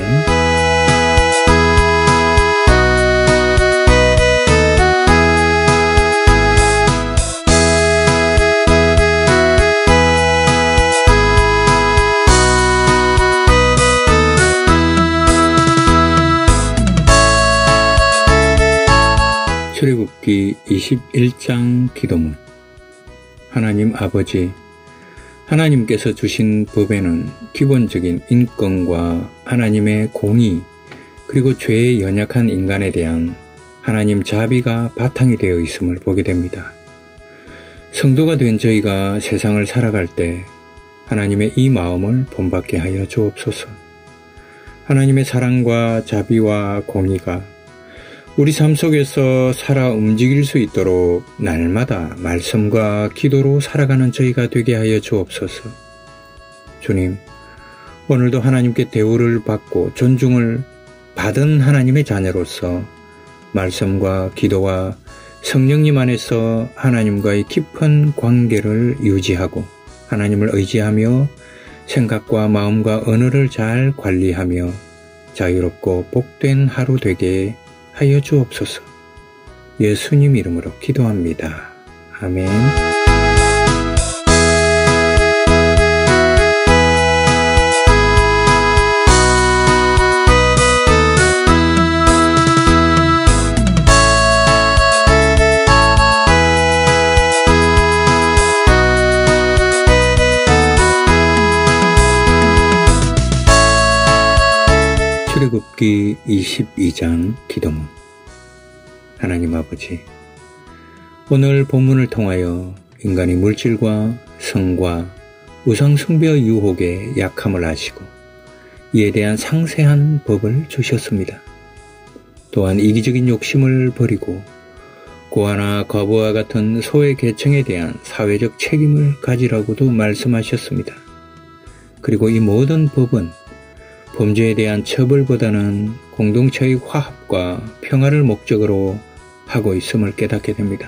출애굽기 이십일 장 기도문. 하나님 아버지, 하나님께서 주신 법에는 기본적인 인권과 하나님의 공의, 그리고 죄에 연약한 인간에 대한 하나님 자비가 바탕이 되어 있음을 보게 됩니다. 성도가 된 저희가 세상을 살아갈 때 하나님의 이 마음을 본받게 하여 주옵소서. 하나님의 사랑과 자비와 공의가 우리 삶 속에서 살아 움직일 수 있도록 날마다 말씀과 기도로 살아가는 저희가 되게 하여 주옵소서. 주님, 오늘도 하나님께 대우를 받고 존중을 받은 하나님의 자녀로서 말씀과 기도와 성령님 안에서 하나님과의 깊은 관계를 유지하고 하나님을 의지하며 생각과 마음과 언어를 잘 관리하며 자유롭고 복된 하루 되게 하여 주옵소서. 예수님 이름으로 기도합니다. 아멘. 출애굽기 이십이 장 기도문. 하나님 아버지, 오늘 본문을 통하여 인간이 물질과 성과 우상 숭배 유혹에 약함을 아시고 이에 대한 상세한 법을 주셨습니다. 또한 이기적인 욕심을 버리고 고아나 과부와 같은 소외 계층에 대한 사회적 책임을 가지라고도 말씀하셨습니다. 그리고 이 모든 법은 범죄에 대한 처벌보다는 공동체의 화합과 평화를 목적으로 하고 있음을 깨닫게 됩니다.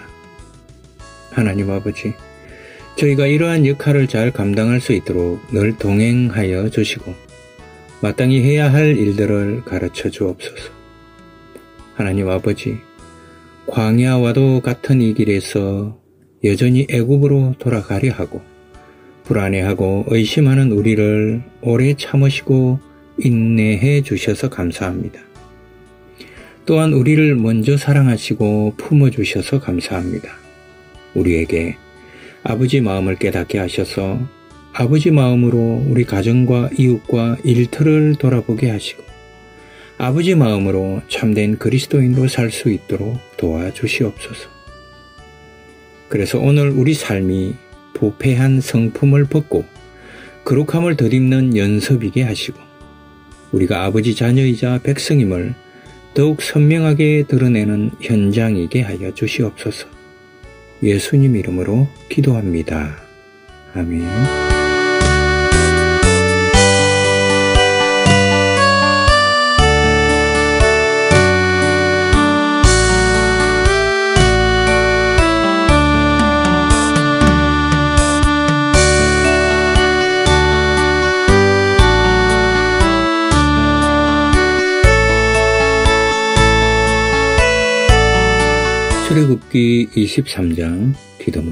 하나님 아버지, 저희가 이러한 역할을 잘 감당할 수 있도록 늘 동행하여 주시고 마땅히 해야 할 일들을 가르쳐 주옵소서. 하나님 아버지, 광야와도 같은 이 길에서 여전히 애굽으로 돌아가려 하고 불안해하고 의심하는 우리를 오래 참으시고 인내해 주셔서 감사합니다. 또한 우리를 먼저 사랑하시고 품어주셔서 감사합니다. 우리에게 아버지 마음을 깨닫게 하셔서 아버지 마음으로 우리 가정과 이웃과 일터를 돌아보게 하시고 아버지 마음으로 참된 그리스도인으로 살 수 있도록 도와주시옵소서. 그래서 오늘 우리 삶이 부패한 성품을 벗고 거룩함을 덧입는 연습이게 하시고 우리가 아버지 자녀이자 백성임을 더욱 선명하게 드러내는 현장이게 하여 주시옵소서. 예수님 이름으로 기도합니다. 아멘. 출애굽기 이십삼 장 기도문.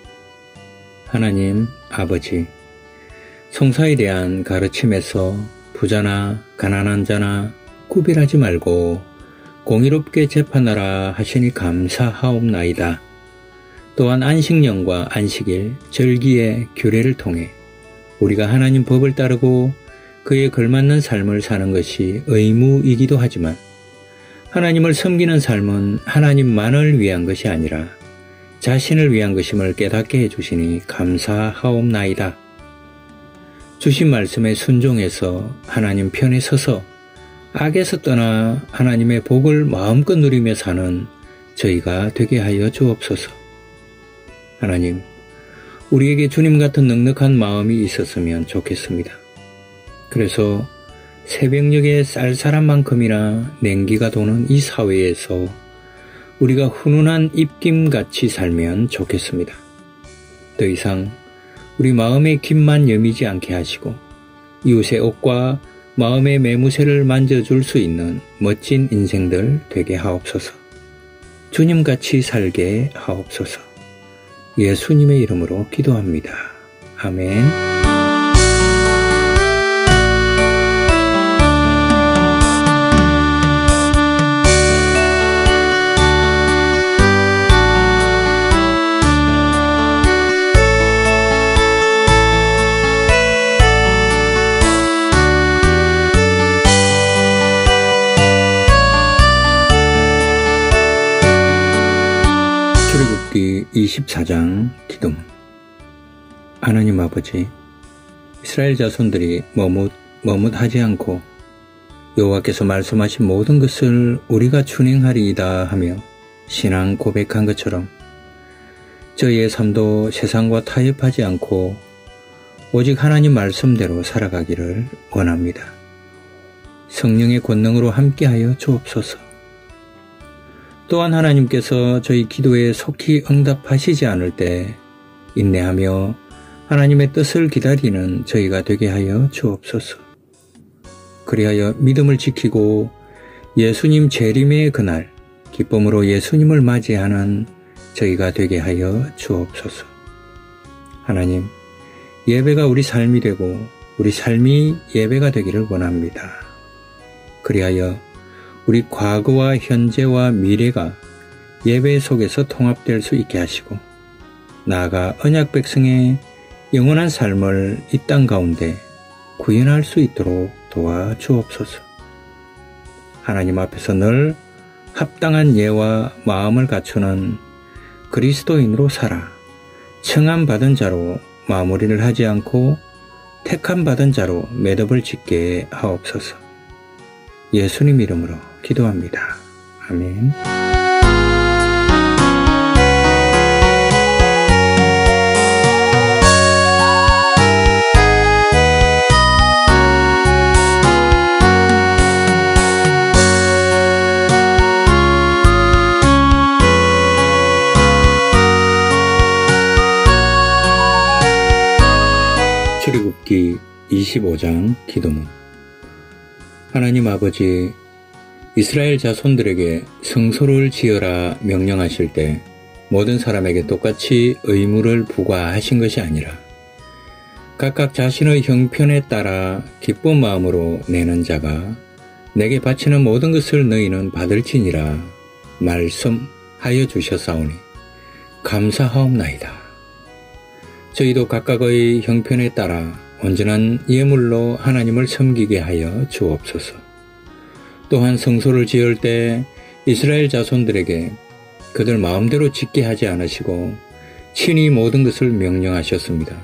하나님 아버지, 성사에 대한 가르침에서 부자나 가난한 자나 구별하지 말고 공의롭게 재판하라 하시니 감사하옵나이다. 또한 안식년과 안식일, 절기의 규례를 통해 우리가 하나님 법을 따르고 그에 걸맞는 삶을 사는 것이 의무이기도 하지만 하나님을 섬기는 삶은 하나님만을 위한 것이 아니라 자신을 위한 것임을 깨닫게 해주시니 감사하옵나이다. 주신 말씀에 순종해서 하나님 편에 서서 악에서 떠나 하나님의 복을 마음껏 누리며 사는 저희가 되게 하여 주옵소서. 하나님, 우리에게 주님 같은 넉넉한 마음이 있었으면 좋겠습니다. 그래서 새벽녘에 쌀쌀한 만큼이나 냉기가 도는 이 사회에서 우리가 훈훈한 입김같이 살면 좋겠습니다. 더 이상 우리 마음의 김만 여미지 않게 하시고 이웃의 옷과 마음의 매무새를 만져줄 수 있는 멋진 인생들 되게 하옵소서. 주님같이 살게 하옵소서. 예수님의 이름으로 기도합니다. 아멘. 출애굽기 이십사 장 기도문. 하나님 아버지, 이스라엘 자손들이 머뭇 머뭇하지 않고 여호와께서 말씀하신 모든 것을 우리가 준행하리이다 하며 신앙 고백한 것처럼 저희의 삶도 세상과 타협하지 않고 오직 하나님 말씀대로 살아가기를 원합니다. 성령의 권능으로 함께하여 주옵소서. 또한 하나님께서 저희 기도에 속히 응답하시지 않을 때 인내하며 하나님의 뜻을 기다리는 저희가 되게 하여 주옵소서. 그리하여 믿음을 지키고 예수님 재림의 그날 기쁨으로 예수님을 맞이하는 저희가 되게 하여 주옵소서. 하나님, 예배가 우리 삶이 되고 우리 삶이 예배가 되기를 원합니다. 그리하여 우리 과거와 현재와 미래가 예배 속에서 통합될 수 있게 하시고 나아가 언약 백성의 영원한 삶을 이 땅 가운데 구현할 수 있도록 도와주옵소서. 하나님 앞에서 늘 합당한 예와 마음을 갖추는 그리스도인으로 살아 청함받은 자로 마무리를 하지 않고 택함받은 자로 매듭을 짓게 하옵소서. 예수님 이름으로 기도합니다. 아멘. 출애굽기 이십오 장 기도문. 하나님 아버지, 이스라엘 자손들에게 성소를 지어라 명령하실 때 모든 사람에게 똑같이 의무를 부과하신 것이 아니라 각각 자신의 형편에 따라 기쁜 마음으로 내는 자가 내게 바치는 모든 것을 너희는 받을지니라 말씀하여 주셨사오니 감사하옵나이다. 저희도 각각의 형편에 따라 온전한 예물로 하나님을 섬기게 하여 주옵소서. 또한 성소를 지을 때 이스라엘 자손들에게 그들 마음대로 짓게 하지 않으시고 친히 모든 것을 명령하셨습니다.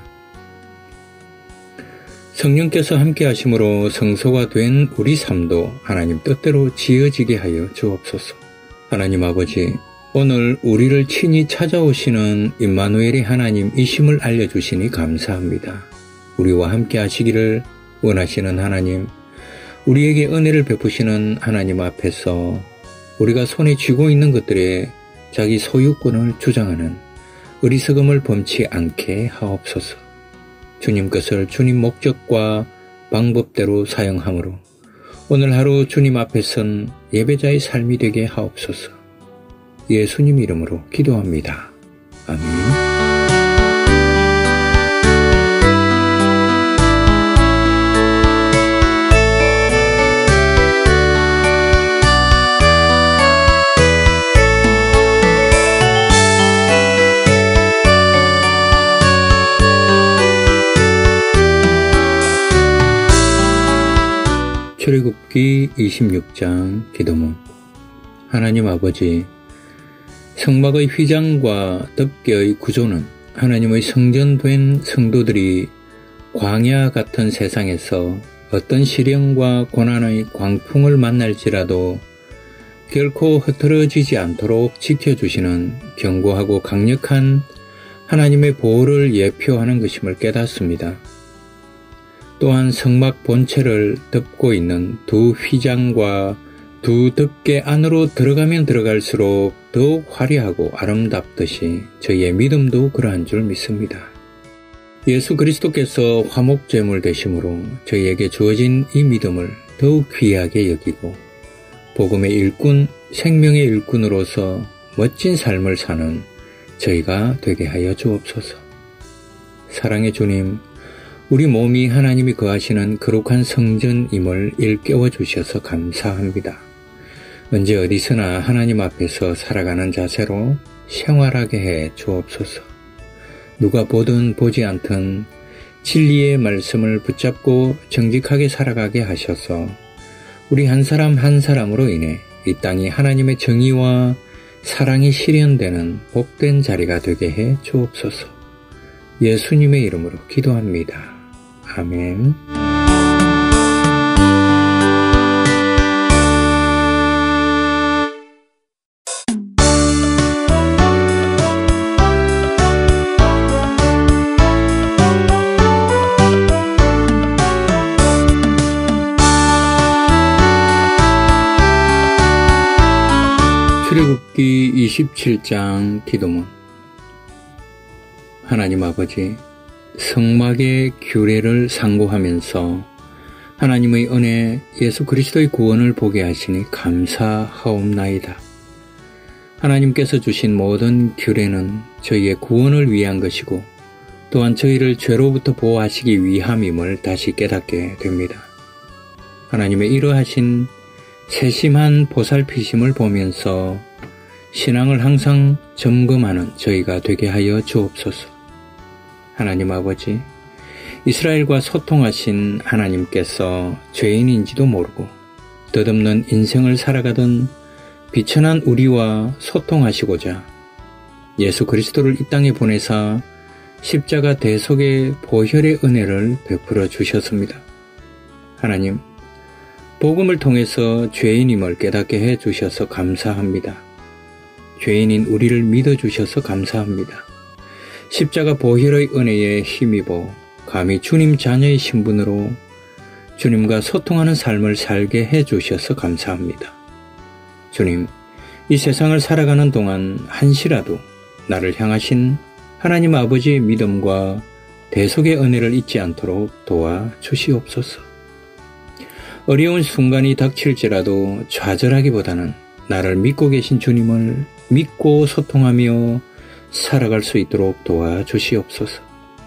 성령께서 함께 하심으로 성소가 된 우리 삶도 하나님 뜻대로 지어지게 하여 주옵소서. 하나님 아버지, 오늘 우리를 친히 찾아오시는 임마누엘의 하나님이심을 알려주시니 감사합니다. 우리와 함께 하시기를 원하시는 하나님, 우리에게 은혜를 베푸시는 하나님 앞에서 우리가 손에 쥐고 있는 것들에 자기 소유권을 주장하는 어리석음을 범치 않게 하옵소서. 주님 것을 주님 목적과 방법대로 사용함으로 오늘 하루 주님 앞에 선 예배자의 삶이 되게 하옵소서. 예수님 이름으로 기도합니다. 아멘. 출애굽기 이십육 장 기도문. 하나님 아버지, 성막의 휘장과 덮개의 구조는 하나님의 성전된 성도들이 광야 같은 세상에서 어떤 시련과 고난의 광풍을 만날지라도 결코 흐트러지지 않도록 지켜주시는 견고하고 강력한 하나님의 보호를 예표하는 것임을 깨닫습니다. 또한 성막 본체를 덮고 있는 두 휘장과 두 덮개 안으로 들어가면 들어갈수록 더욱 화려하고 아름답듯이 저희의 믿음도 그러한 줄 믿습니다. 예수 그리스도께서 화목제물 되심으로 저희에게 주어진 이 믿음을 더욱 귀하게 여기고 복음의 일꾼, 생명의 일꾼으로서 멋진 삶을 사는 저희가 되게 하여 주옵소서. 사랑의 주님, 우리 몸이 하나님이 거하시는 거룩한 성전임을 일깨워 주셔서 감사합니다. 언제 어디서나 하나님 앞에서 살아가는 자세로 생활하게 해 주옵소서. 누가 보든 보지 않든 진리의 말씀을 붙잡고 정직하게 살아가게 하셔서 우리 한 사람 한 사람으로 인해 이 땅이 하나님의 정의와 사랑이 실현되는 복된 자리가 되게 해 주옵소서. 예수님의 이름으로 기도합니다. 아멘. 출애굽기 이십칠 장 기도문. 하나님 아버지, 성막의 규례를 상고하면서 하나님의 은혜 예수 그리스도의 구원을 보게 하시니 감사하옵나이다. 하나님께서 주신 모든 규례는 저희의 구원을 위한 것이고 또한 저희를 죄로부터 보호하시기 위함임을 다시 깨닫게 됩니다. 하나님의 이러하신 세심한 보살피심을 보면서 신앙을 항상 점검하는 저희가 되게 하여 주옵소서. 하나님 아버지, 이스라엘과 소통하신 하나님께서 죄인인지도 모르고 덧없는 인생을 살아가던 비천한 우리와 소통하시고자 예수 그리스도를 이 땅에 보내사 십자가 대속의 보혈의 은혜를 베풀어 주셨습니다. 하나님, 복음을 통해서 죄인임을 깨닫게 해 주셔서 감사합니다. 죄인인 우리를 믿어주셔서 감사합니다. 십자가 보혈의 은혜에 힘입어 감히 주님 자녀의 신분으로 주님과 소통하는 삶을 살게 해주셔서 감사합니다. 주님, 이 세상을 살아가는 동안 한시라도 나를 향하신 하나님 아버지의 믿음과 대속의 은혜를 잊지 않도록 도와주시옵소서. 어려운 순간이 닥칠지라도 좌절하기보다는 나를 믿고 계신 주님을 믿고 소통하며 살아갈 수 있도록 도와주시옵소서.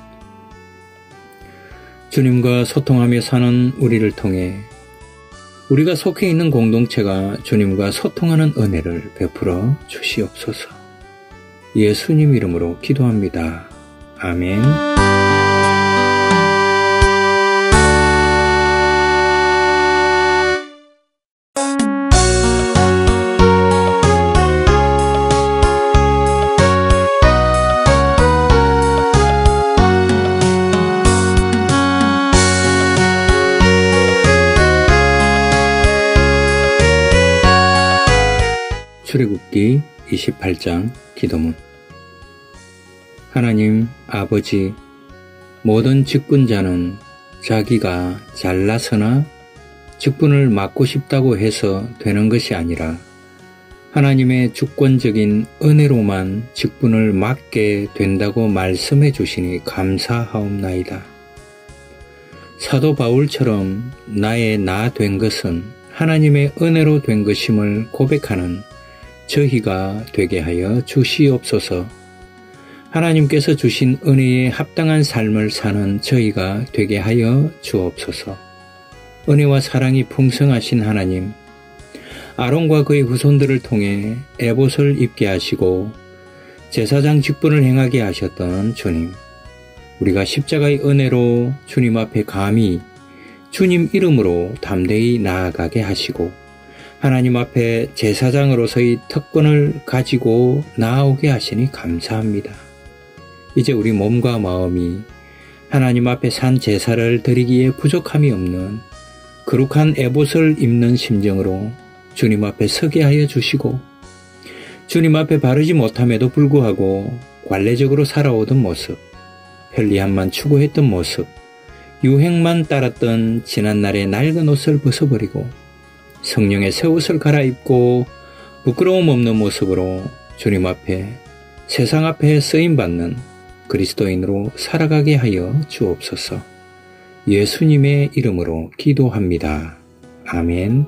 주님과 소통하며 사는 우리를 통해 우리가 속해 있는 공동체가 주님과 소통하는 은혜를 베풀어 주시옵소서. 예수님 이름으로 기도합니다. 아멘. 출애굽기 이십팔 장 기도문. 하나님 아버지, 모든 직분자는 자기가 잘나서나 직분을 맡고 싶다고 해서 되는 것이 아니라 하나님의 주권적인 은혜로만 직분을 맡게 된다고 말씀해 주시니 감사하옵나이다. 사도 바울처럼 나의 나 된 것은 하나님의 은혜로 된 것임을 고백하는 저희가 되게 하여 주시옵소서. 하나님께서 주신 은혜에 합당한 삶을 사는 저희가 되게 하여 주옵소서. 은혜와 사랑이 풍성하신 하나님, 아론과 그의 후손들을 통해 에봇을 입게 하시고 제사장 직분을 행하게 하셨던 주님, 우리가 십자가의 은혜로 주님 앞에 감히 주님 이름으로 담대히 나아가게 하시고 하나님 앞에 제사장으로서의 특권을 가지고 나아오게 하시니 감사합니다. 이제 우리 몸과 마음이 하나님 앞에 산 제사를 드리기에 부족함이 없는 거룩한 에봇을 입는 심정으로 주님 앞에 서게 하여 주시고 주님 앞에 바르지 못함에도 불구하고 관례적으로 살아오던 모습, 편리함만 추구했던 모습, 유행만 따랐던 지난날의 낡은 옷을 벗어버리고 성령의 새 옷을 갈아입고 부끄러움 없는 모습으로 주님 앞에 세상 앞에 쓰임받는 그리스도인으로 살아가게 하여 주옵소서. 예수님의 이름으로 기도합니다. 아멘.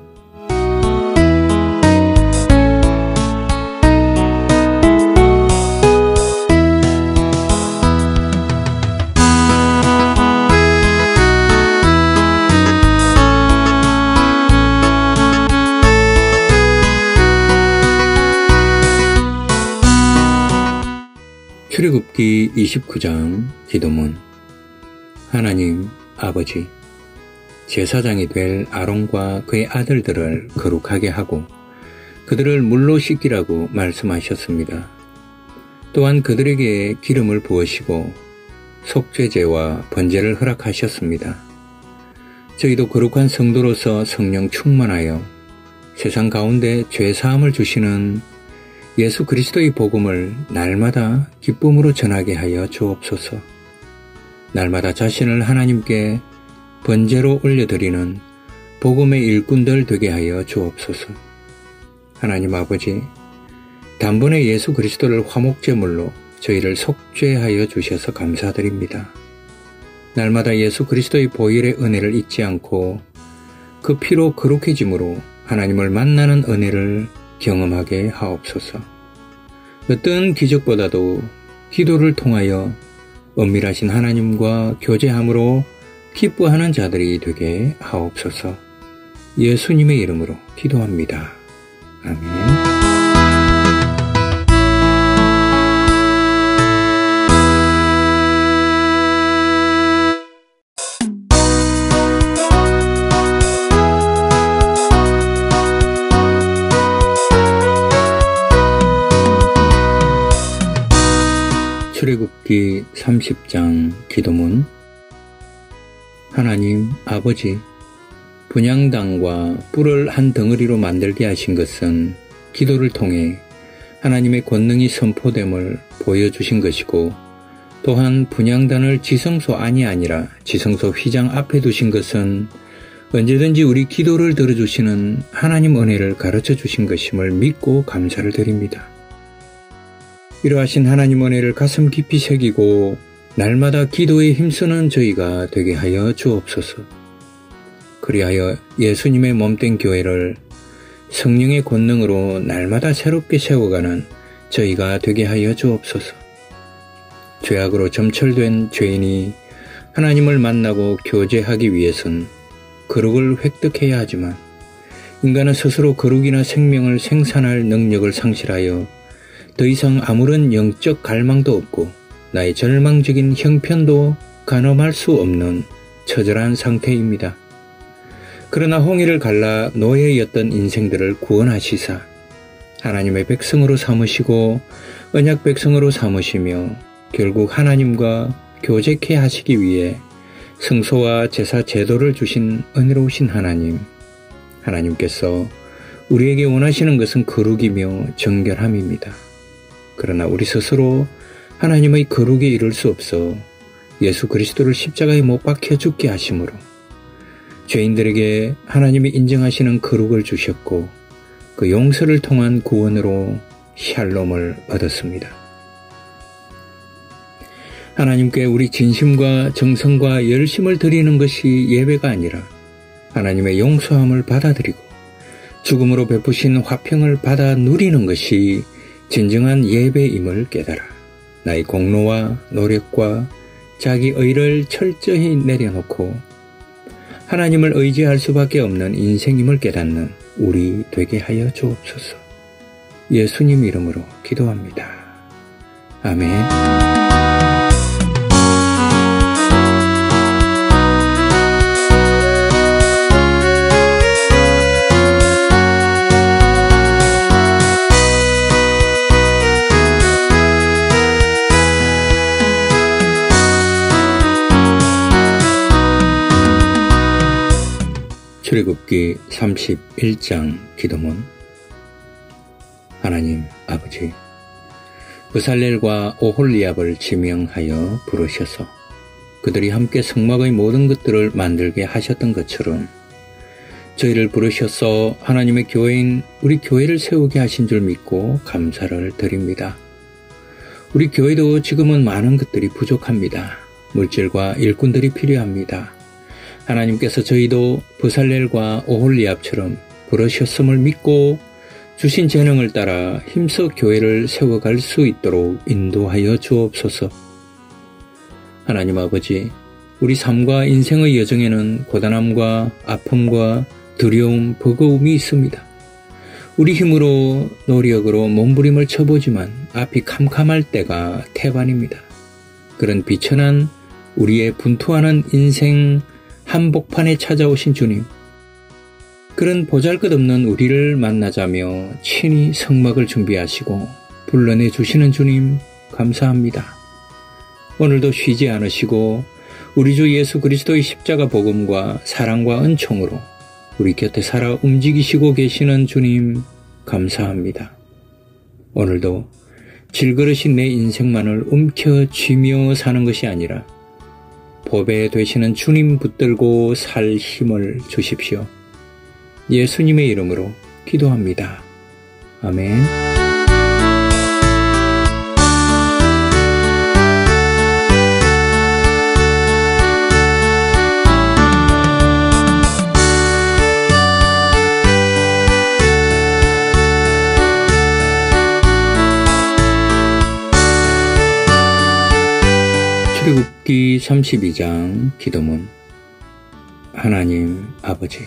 출애굽기 이십구 장 기도문. 하나님 아버지, 제사장이 될 아론과 그의 아들들을 거룩하게 하고 그들을 물로 씻기라고 말씀하셨습니다. 또한 그들에게 기름을 부으시고 속죄제와 번제를 허락하셨습니다. 저희도 거룩한 성도로서 성령 충만하여 세상 가운데 죄사함을 주시는 예수 그리스도의 복음을 날마다 기쁨으로 전하게 하여 주옵소서. 날마다 자신을 하나님께 번제로 올려드리는 복음의 일꾼들 되게 하여 주옵소서. 하나님 아버지, 단번에 예수 그리스도를 화목제물로 저희를 속죄하여 주셔서 감사드립니다. 날마다 예수 그리스도의 보혈의 은혜를 잊지 않고 그 피로 거룩해짐으로 하나님을 만나는 은혜를 경험하게 하옵소서. 어떤 기적보다도 기도를 통하여 은밀하신 하나님과 교제함으로 기뻐하는 자들이 되게 하옵소서. 예수님의 이름으로 기도합니다. 아멘. 출애굽기 삼십 장 기도문. 하나님 아버지, 분향단과 뿔을 한 덩어리로 만들게 하신 것은 기도를 통해 하나님의 권능이 선포됨을 보여주신 것이고, 또한 분향단을 지성소 안이 아니라 지성소 휘장 앞에 두신 것은 언제든지 우리 기도를 들어주시는 하나님 은혜를 가르쳐 주신 것임을 믿고 감사를 드립니다. 이러하신 하나님 은혜를 가슴 깊이 새기고 날마다 기도에 힘쓰는 저희가 되게 하여 주옵소서. 그리하여 예수님의 몸된 교회를 성령의 권능으로 날마다 새롭게 세워가는 저희가 되게 하여 주옵소서. 죄악으로 점철된 죄인이 하나님을 만나고 교제하기 위해선 거룩을 획득해야 하지만 인간은 스스로 거룩이나 생명을 생산할 능력을 상실하여 더 이상 아무런 영적 갈망도 없고 나의 절망적인 형편도 가늠할 수 없는 처절한 상태입니다. 그러나 홍해를 갈라 노예였던 인생들을 구원하시사 하나님의 백성으로 삼으시고 언약 백성으로 삼으시며 결국 하나님과 교제케 하시기 위해 성소와 제사 제도를 주신 은혜로우신 하나님, 하나님께서 우리에게 원하시는 것은 거룩이며 정결함입니다. 그러나 우리 스스로 하나님의 거룩에 이를 수 없어 예수 그리스도를 십자가에 못 박혀 죽게 하심으로 죄인들에게 하나님이 인정하시는 거룩을 주셨고 그 용서를 통한 구원으로 샬롬을 얻었습니다. 하나님께 우리 진심과 정성과 열심을 드리는 것이 예배가 아니라 하나님의 용서함을 받아들이고 죽음으로 베푸신 화평을 받아 누리는 것이 진정한 예배임을 깨달아 나의 공로와 노력과 자기 의를 철저히 내려놓고 하나님을 의지할 수밖에 없는 인생임을 깨닫는 우리 되게 하여 주옵소서. 예수님 이름으로 기도합니다. 아멘. 출애굽기 삼십일 장 기도문. 하나님 아버지, 브살렐과 오홀리압을 지명하여 부르셔서 그들이 함께 성막의 모든 것들을 만들게 하셨던 것처럼 저희를 부르셔서 하나님의 교회인 우리 교회를 세우게 하신 줄 믿고 감사를 드립니다. 우리 교회도 지금은 많은 것들이 부족합니다. 물질과 일꾼들이 필요합니다. 하나님께서 저희도 브살렐과 오홀리압처럼 부르셨음을 믿고 주신 재능을 따라 힘써 교회를 세워갈 수 있도록 인도하여 주옵소서. 하나님 아버지, 우리 삶과 인생의 여정에는 고단함과 아픔과 두려움, 버거움이 있습니다. 우리 힘으로 노력으로 몸부림을 쳐보지만 앞이 캄캄할 때가 태반입니다. 그런 비천한 우리의 분투하는 인생 한복판에 찾아오신 주님, 그런 보잘것없는 우리를 만나자며 친히 성막을 준비하시고 불러내 주시는 주님 감사합니다. 오늘도 쉬지 않으시고 우리 주 예수 그리스도의 십자가 복음과 사랑과 은총으로 우리 곁에 살아 움직이시고 계시는 주님 감사합니다. 오늘도 질그릇인 내 인생만을 움켜쥐며 사는 것이 아니라 보배 되시는 주님 붙들고 살 힘을 주십시오. 예수님의 이름으로 기도합니다. 아멘. 출애굽기 삼십이 장 기도문. 하나님 아버지,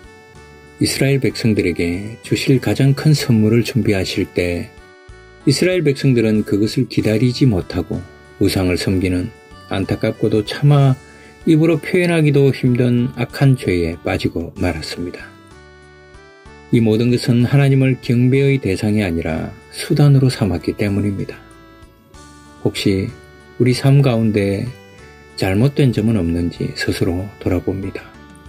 이스라엘 백성들에게 주실 가장 큰 선물을 준비하실 때 이스라엘 백성들은 그것을 기다리지 못하고 우상을 섬기는 안타깝고도 차마 입으로 표현하기도 힘든 악한 죄에 빠지고 말았습니다. 이 모든 것은 하나님을 경배의 대상이 아니라 수단으로 삼았기 때문입니다. 혹시 우리 삶 가운데 잘못된 점은 없는지 스스로 돌아봅니다.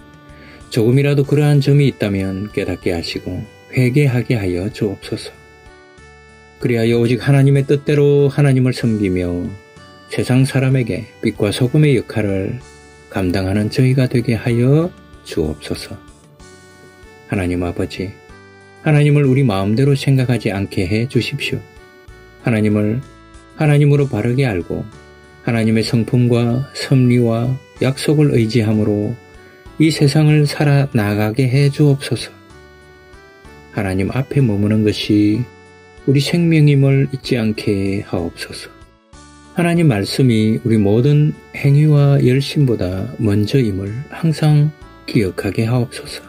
조금이라도 그러한 점이 있다면 깨닫게 하시고 회개하게 하여 주옵소서. 그리하여 오직 하나님의 뜻대로 하나님을 섬기며 세상 사람에게 빛과 소금의 역할을 감당하는 저희가 되게 하여 주옵소서. 하나님 아버지, 하나님을 우리 마음대로 생각하지 않게 해 주십시오. 하나님을 하나님으로 바르게 알고 하나님의 성품과 섭리와 약속을 의지함으로 이 세상을 살아나가게 해 주옵소서. 하나님 앞에 머무는 것이 우리 생명임을 잊지 않게 하옵소서. 하나님 말씀이 우리 모든 행위와 열심보다 먼저임을 항상 기억하게 하옵소서.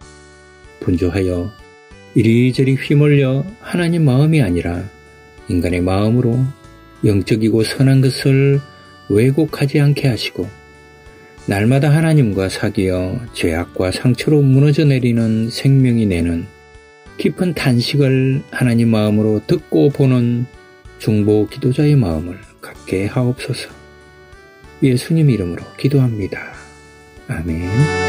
분주하여 이리저리 휘몰려 하나님 마음이 아니라 인간의 마음으로 영적이고 선한 것을 왜곡하지 않게 하시고 날마다 하나님과 사귀어 죄악과 상처로 무너져 내리는 생명이 내는 깊은 탄식을 하나님 마음으로 듣고 보는 중보 기도자의 마음을 갖게 하옵소서. 예수님 이름으로 기도합니다. 아멘.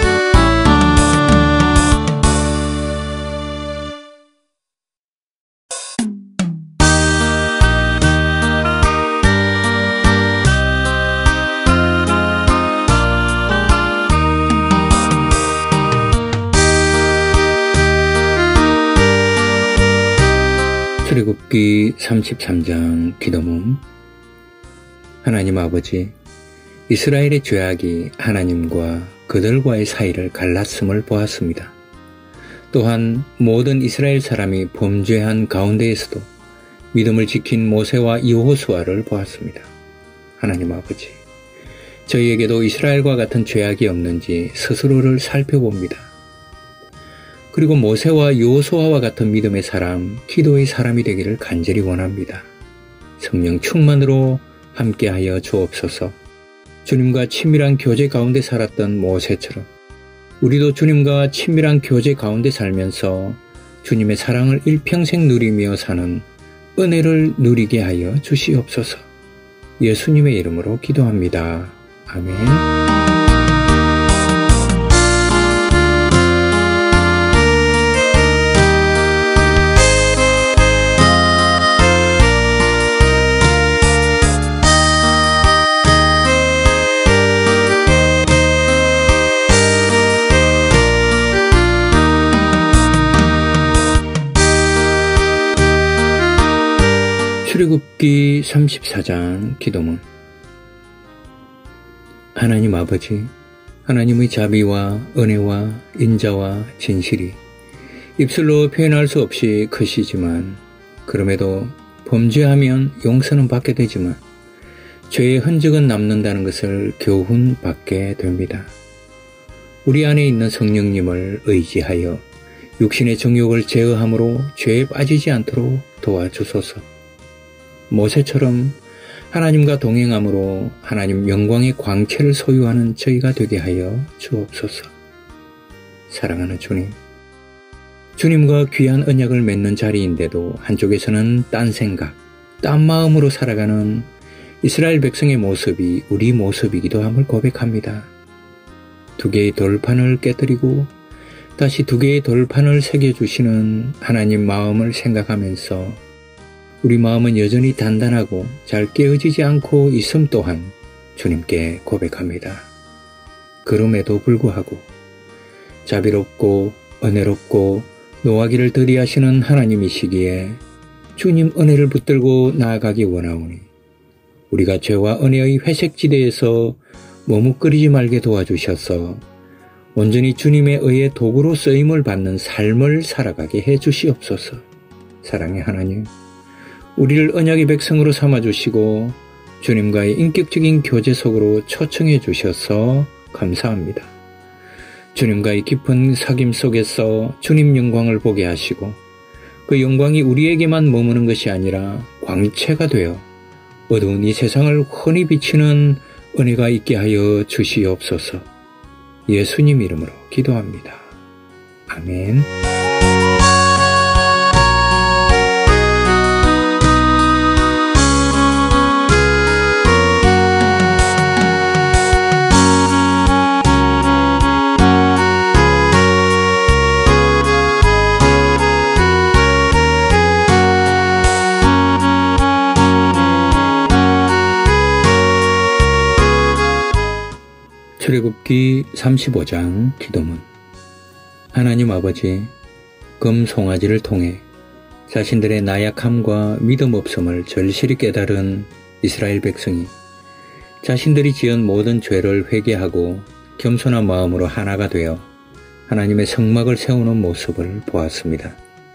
출애굽기 삼십삼 장 기도문. 하나님 아버지, 이스라엘의 죄악이 하나님과 그들과의 사이를 갈랐음을 보았습니다. 또한 모든 이스라엘 사람이 범죄한 가운데에서도 믿음을 지킨 모세와 여호수아를 보았습니다. 하나님 아버지, 저희에게도 이스라엘과 같은 죄악이 없는지 스스로를 살펴봅니다. 그리고 모세와 여호수아와 같은 믿음의 사람, 기도의 사람이 되기를 간절히 원합니다. 성령 충만으로 함께하여 주옵소서. 주님과 친밀한 교제 가운데 살았던 모세처럼 우리도 주님과 친밀한 교제 가운데 살면서 주님의 사랑을 일평생 누리며 사는 은혜를 누리게 하여 주시옵소서. 예수님의 이름으로 기도합니다. 아멘. 출애굽기 삼십사 장 기도문. 하나님 아버지, 하나님의 자비와 은혜와 인자와 진실이 입술로 표현할 수 없이 크시지만, 그럼에도 범죄하면 용서는 받게 되지만 죄의 흔적은 남는다는 것을 교훈 받게 됩니다. 우리 안에 있는 성령님을 의지하여 육신의 정욕을 제어함으로 죄에 빠지지 않도록 도와주소서. 모세처럼 하나님과 동행함으로 하나님 영광의 광채를 소유하는 저희가 되게 하여 주옵소서. 사랑하는 주님, 주님과 귀한 언약을 맺는 자리인데도 한쪽에서는 딴 생각, 딴 마음으로 살아가는 이스라엘 백성의 모습이 우리 모습이기도 함을 고백합니다. 두 개의 돌판을 깨뜨리고 다시 두 개의 돌판을 새겨주시는 하나님 마음을 생각하면서 우리 마음은 여전히 단단하고 잘 깨어지지 않고 있음 또한 주님께 고백합니다. 그럼에도 불구하고 자비롭고 은혜롭고 노하기를 더디하시는 하나님이시기에 주님 은혜를 붙들고 나아가기 원하오니 우리가 죄와 은혜의 회색지대에서 머뭇거리지 말게 도와주셔서 온전히 주님의 의의 도구로 쓰임을 받는 삶을 살아가게 해주시옵소서. 사랑의 하나님, 우리를 언약의 백성으로 삼아주시고 주님과의 인격적인 교제 속으로 초청해 주셔서 감사합니다. 주님과의 깊은 사귐 속에서 주님 영광을 보게 하시고 그 영광이 우리에게만 머무는 것이 아니라 광채가 되어 어두운 이 세상을 환히 비치는 은혜가 있게 하여 주시옵소서. 예수님 이름으로 기도합니다. 아멘. 출애굽기 삼십오 장 기도문. 하나님 아버지, 금 송아지를 통해 자신들의 나약함과 믿음 없음을 절실히 깨달은 이스라엘 백성이 자신들이 지은 모든 죄를 회개하고 겸손한 마음으로 하나가 되어 하나님의 성막을 세우는 모습을 보았습니다.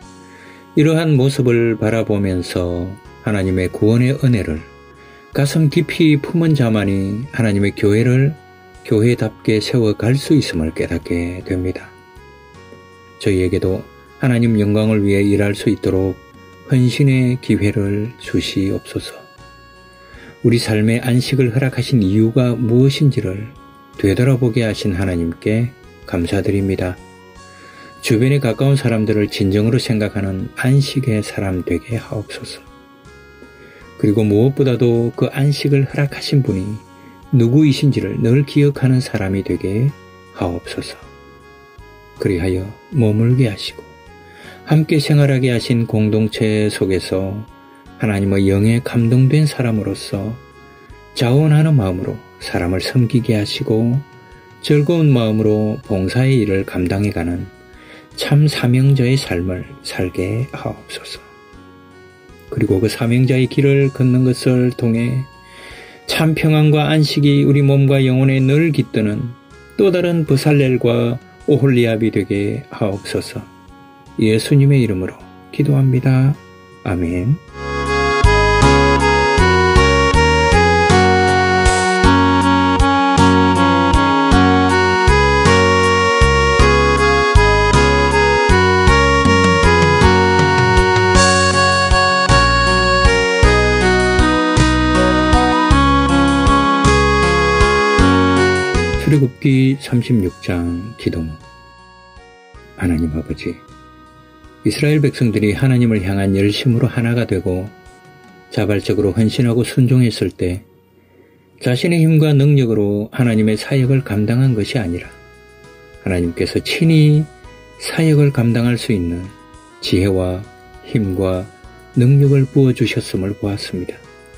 이러한 모습을 바라보면서 하나님의 구원의 은혜를 가슴 깊이 품은 자만이 하나님의 교회를 교회답게 세워갈 수 있음을 깨닫게 됩니다. 저희에게도 하나님 영광을 위해 일할 수 있도록 헌신의 기회를 주시옵소서. 우리 삶의 안식을 허락하신 이유가 무엇인지를 되돌아보게 하신 하나님께 감사드립니다. 주변에 가까운 사람들을 진정으로 생각하는 안식의 사람 되게 하옵소서. 그리고 무엇보다도 그 안식을 허락하신 분이 누구이신지를 늘 기억하는 사람이 되게 하옵소서. 그리하여 머물게 하시고 함께 생활하게 하신 공동체 속에서 하나님의 영에 감동된 사람으로서 자원하는 마음으로 사람을 섬기게 하시고 즐거운 마음으로 봉사의 일을 감당해가는 참 사명자의 삶을 살게 하옵소서. 그리고 그 사명자의 길을 걷는 것을 통해 참 평안과 안식이 우리 몸과 영혼에 늘 깃드는 또 다른 브살렐과 오홀리압이 되게 하옵소서. 예수님의 이름으로 기도합니다. 아멘. 출애굽기 삼십육 장 기도문. 하나님 아버지, 이스라엘 백성들이 하나님을 향한 열심으로 하나가 되고 자발적으로 헌신하고 순종했을 때 자신의 힘과 능력으로 하나님의 사역을 감당한 것이 아니라 하나님께서 친히 사역을 감당할 수 있는 지혜와 힘과 능력을 부어주셨음을 보았습니다.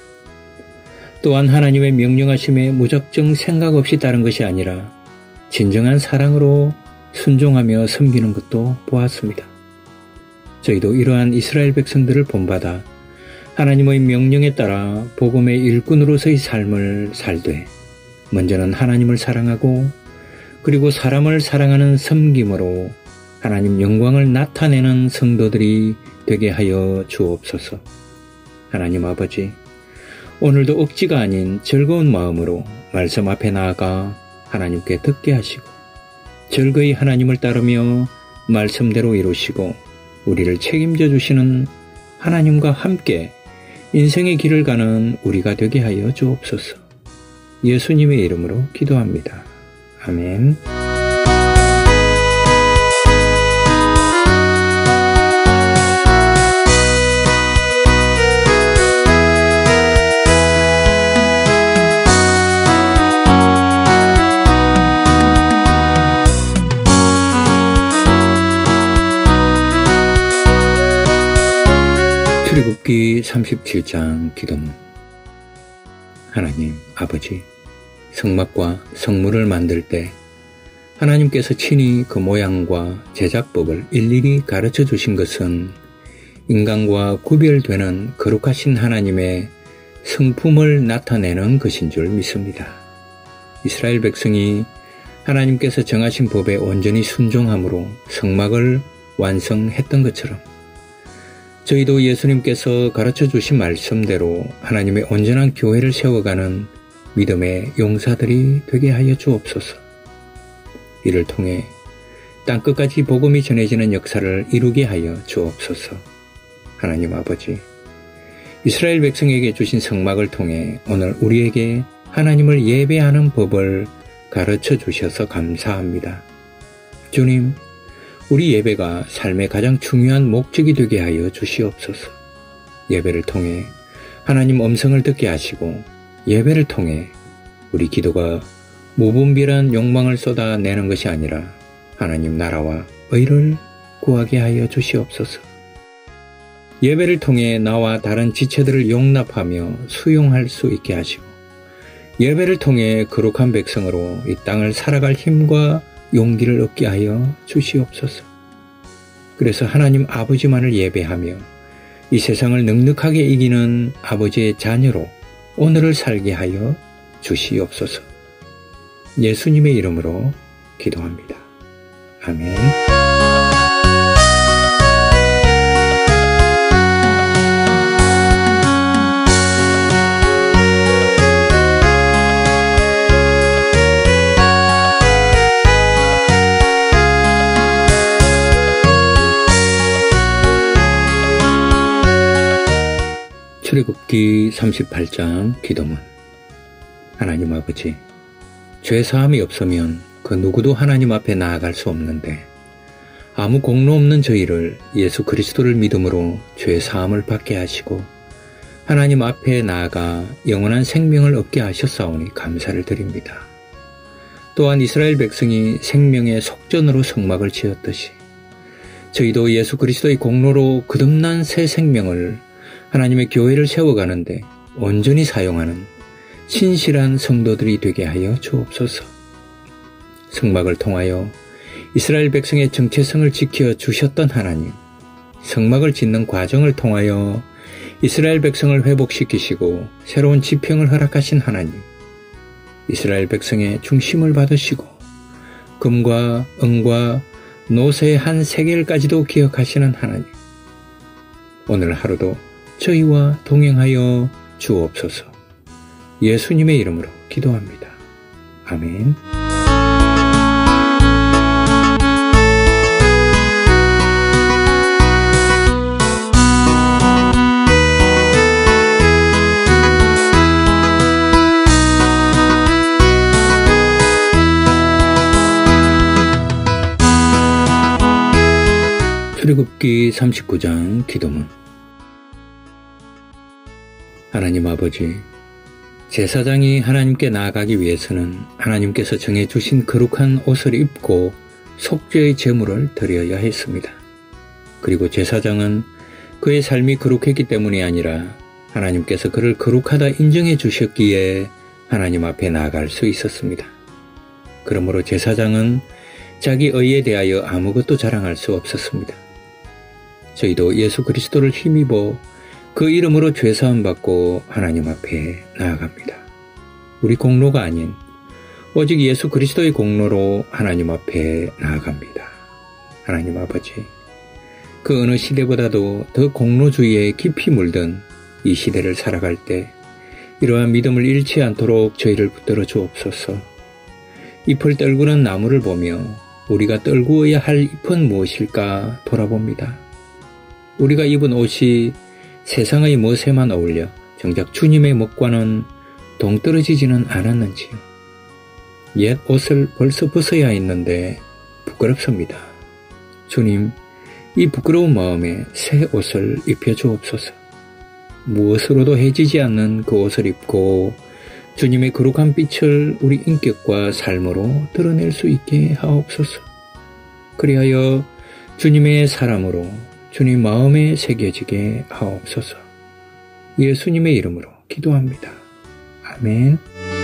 또한 하나님의 명령하심에 무작정 생각 없이 따른 것이 아니라 진정한 사랑으로 순종하며 섬기는 것도 보았습니다. 저희도 이러한 이스라엘 백성들을 본받아 하나님의 명령에 따라 복음의 일꾼으로서의 삶을 살되 먼저는 하나님을 사랑하고 그리고 사람을 사랑하는 섬김으로 하나님 영광을 나타내는 성도들이 되게 하여 주옵소서. 하나님 아버지, 오늘도 억지가 아닌 즐거운 마음으로 말씀 앞에 나아가 하나님께 듣게 하시고 즐거이 하나님을 따르며 말씀대로 이루시고 우리를 책임져 주시는 하나님과 함께 인생의 길을 가는 우리가 되게 하여 주옵소서. 예수님의 이름으로 기도합니다. 아멘. 출애굽기 삼십칠 장 기도문. 하나님 아버지, 성막과 성물을 만들 때 하나님께서 친히 그 모양과 제작법을 일일이 가르쳐 주신 것은 인간과 구별되는 거룩하신 하나님의 성품을 나타내는 것인 줄 믿습니다. 이스라엘 백성이 하나님께서 정하신 법에 온전히 순종함으로 성막을 완성했던 것처럼 저희도 예수님께서 가르쳐 주신 말씀대로 하나님의 온전한 교회를 세워가는 믿음의 용사들이 되게 하여 주옵소서. 이를 통해 땅끝까지 복음이 전해지는 역사를 이루게 하여 주옵소서. 하나님 아버지, 이스라엘 백성에게 주신 성막을 통해 오늘 우리에게 하나님을 예배하는 법을 가르쳐 주셔서 감사합니다. 주님, 우리 예배가 삶의 가장 중요한 목적이 되게 하여 주시옵소서. 예배를 통해 하나님 음성을 듣게 하시고 예배를 통해 우리 기도가 무분별한 욕망을 쏟아내는 것이 아니라 하나님 나라와 의를 구하게 하여 주시옵소서. 예배를 통해 나와 다른 지체들을 용납하며 수용할 수 있게 하시고 예배를 통해 거룩한 백성으로 이 땅을 살아갈 힘과 용기를 얻게 하여 주시옵소서. 그래서 하나님 아버지만을 예배하며 이 세상을 넉넉하게 이기는 아버지의 자녀로 오늘을 살게 하여 주시옵소서. 예수님의 이름으로 기도합니다. 아멘. 출애굽기 삼십팔 장 기도문. 하나님 아버지, 죄사함이 없으면 그 누구도 하나님 앞에 나아갈 수 없는데 아무 공로 없는 저희를 예수 그리스도를 믿음으로 죄사함을 받게 하시고 하나님 앞에 나아가 영원한 생명을 얻게 하셨사오니 감사를 드립니다. 또한 이스라엘 백성이 생명의 속전으로 성막을 지었듯이 저희도 예수 그리스도의 공로로 거듭난 새 생명을 하나님의 교회를 세워가는데 온전히 사용하는 신실한 성도들이 되게 하여 주옵소서. 성막을 통하여 이스라엘 백성의 정체성을 지켜 주셨던 하나님, 성막을 짓는 과정을 통하여 이스라엘 백성을 회복시키시고 새로운 지평을 허락하신 하나님, 이스라엘 백성의 중심을 받으시고 금과 은과 노새의 한 세겔까지도 기억하시는 하나님, 오늘 하루도 저희와 동행하여 주옵소서. 예수님의 이름으로 기도합니다. 아멘. 출애굽기 삼십구 장 기도문. 하나님 아버지, 제사장이 하나님께 나아가기 위해서는 하나님께서 정해주신 거룩한 옷을 입고 속죄의 제물을 드려야 했습니다. 그리고 제사장은 그의 삶이 거룩했기 때문이 아니라 하나님께서 그를 거룩하다 인정해 주셨기에 하나님 앞에 나아갈 수 있었습니다. 그러므로 제사장은 자기 의에 대하여 아무것도 자랑할 수 없었습니다. 저희도 예수 그리스도를 힘입어 그 이름으로 죄사함 받고 하나님 앞에 나아갑니다. 우리 공로가 아닌 오직 예수 그리스도의 공로로 하나님 앞에 나아갑니다. 하나님 아버지, 그 어느 시대보다도 더 공로주의에 깊이 물든 이 시대를 살아갈 때 이러한 믿음을 잃지 않도록 저희를 붙들어 주옵소서. 잎을 떨구는 나무를 보며 우리가 떨구어야 할 잎은 무엇일까 돌아봅니다. 우리가 입은 옷이 세상의 멋에만 어울려 정작 주님의 멋과는 동떨어지지는 않았는지요. 옛 옷을 벌써 벗어야 했는데 부끄럽습니다. 주님, 이 부끄러운 마음에 새 옷을 입혀주옵소서. 무엇으로도 해지지 않는 그 옷을 입고 주님의 거룩한 빛을 우리 인격과 삶으로 드러낼 수 있게 하옵소서. 그리하여 주님의 사람으로 주님 마음에 새겨지게 하옵소서. 예수님의 이름으로 기도합니다. 아멘.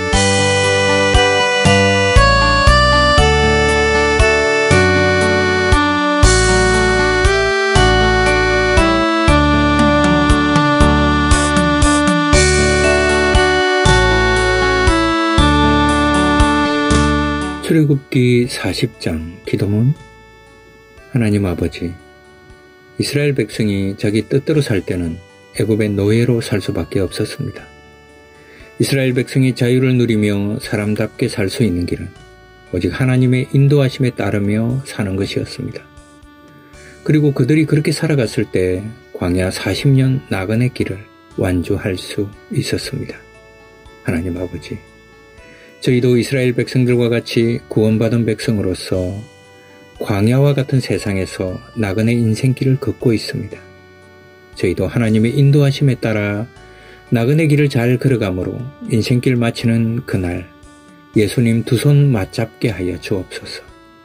출애굽기 사십 장 기도문. 하나님 아버지, 이스라엘 백성이 자기 뜻대로 살 때는 애굽의 노예로 살 수밖에 없었습니다. 이스라엘 백성이 자유를 누리며 사람답게 살 수 있는 길은 오직 하나님의 인도하심에 따르며 사는 것이었습니다. 그리고 그들이 그렇게 살아갔을 때 광야 사십 년 나그네 길을 완주할 수 있었습니다. 하나님 아버지, 저희도 이스라엘 백성들과 같이 구원받은 백성으로서 광야와 같은 세상에서 나그네 인생길을 걷고 있습니다. 저희도 하나님의 인도하심에 따라 나그네 길을 잘 걸어가므로 인생길 마치는 그날 예수님 두 손 맞잡게 하여 주옵소서.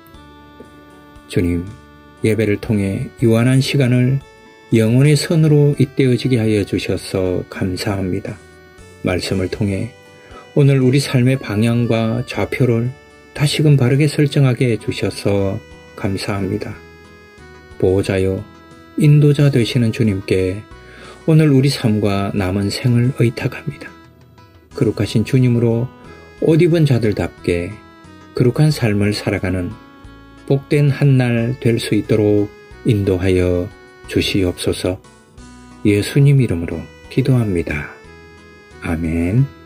주님, 예배를 통해 유한한 시간을 영혼의 선으로 잇대어지게 하여 주셔서 감사합니다. 말씀을 통해 오늘 우리 삶의 방향과 좌표를 다시금 바르게 설정하게 해주셔서 감사합니다. 보호자요, 인도자 되시는 주님께 오늘 우리 삶과 남은 생을 의탁합니다. 거룩하신 주님으로 옷 입은 자들답게 거룩한 삶을 살아가는 복된 한날 될 수 있도록 인도하여 주시옵소서. 예수님 이름으로 기도합니다. 아멘.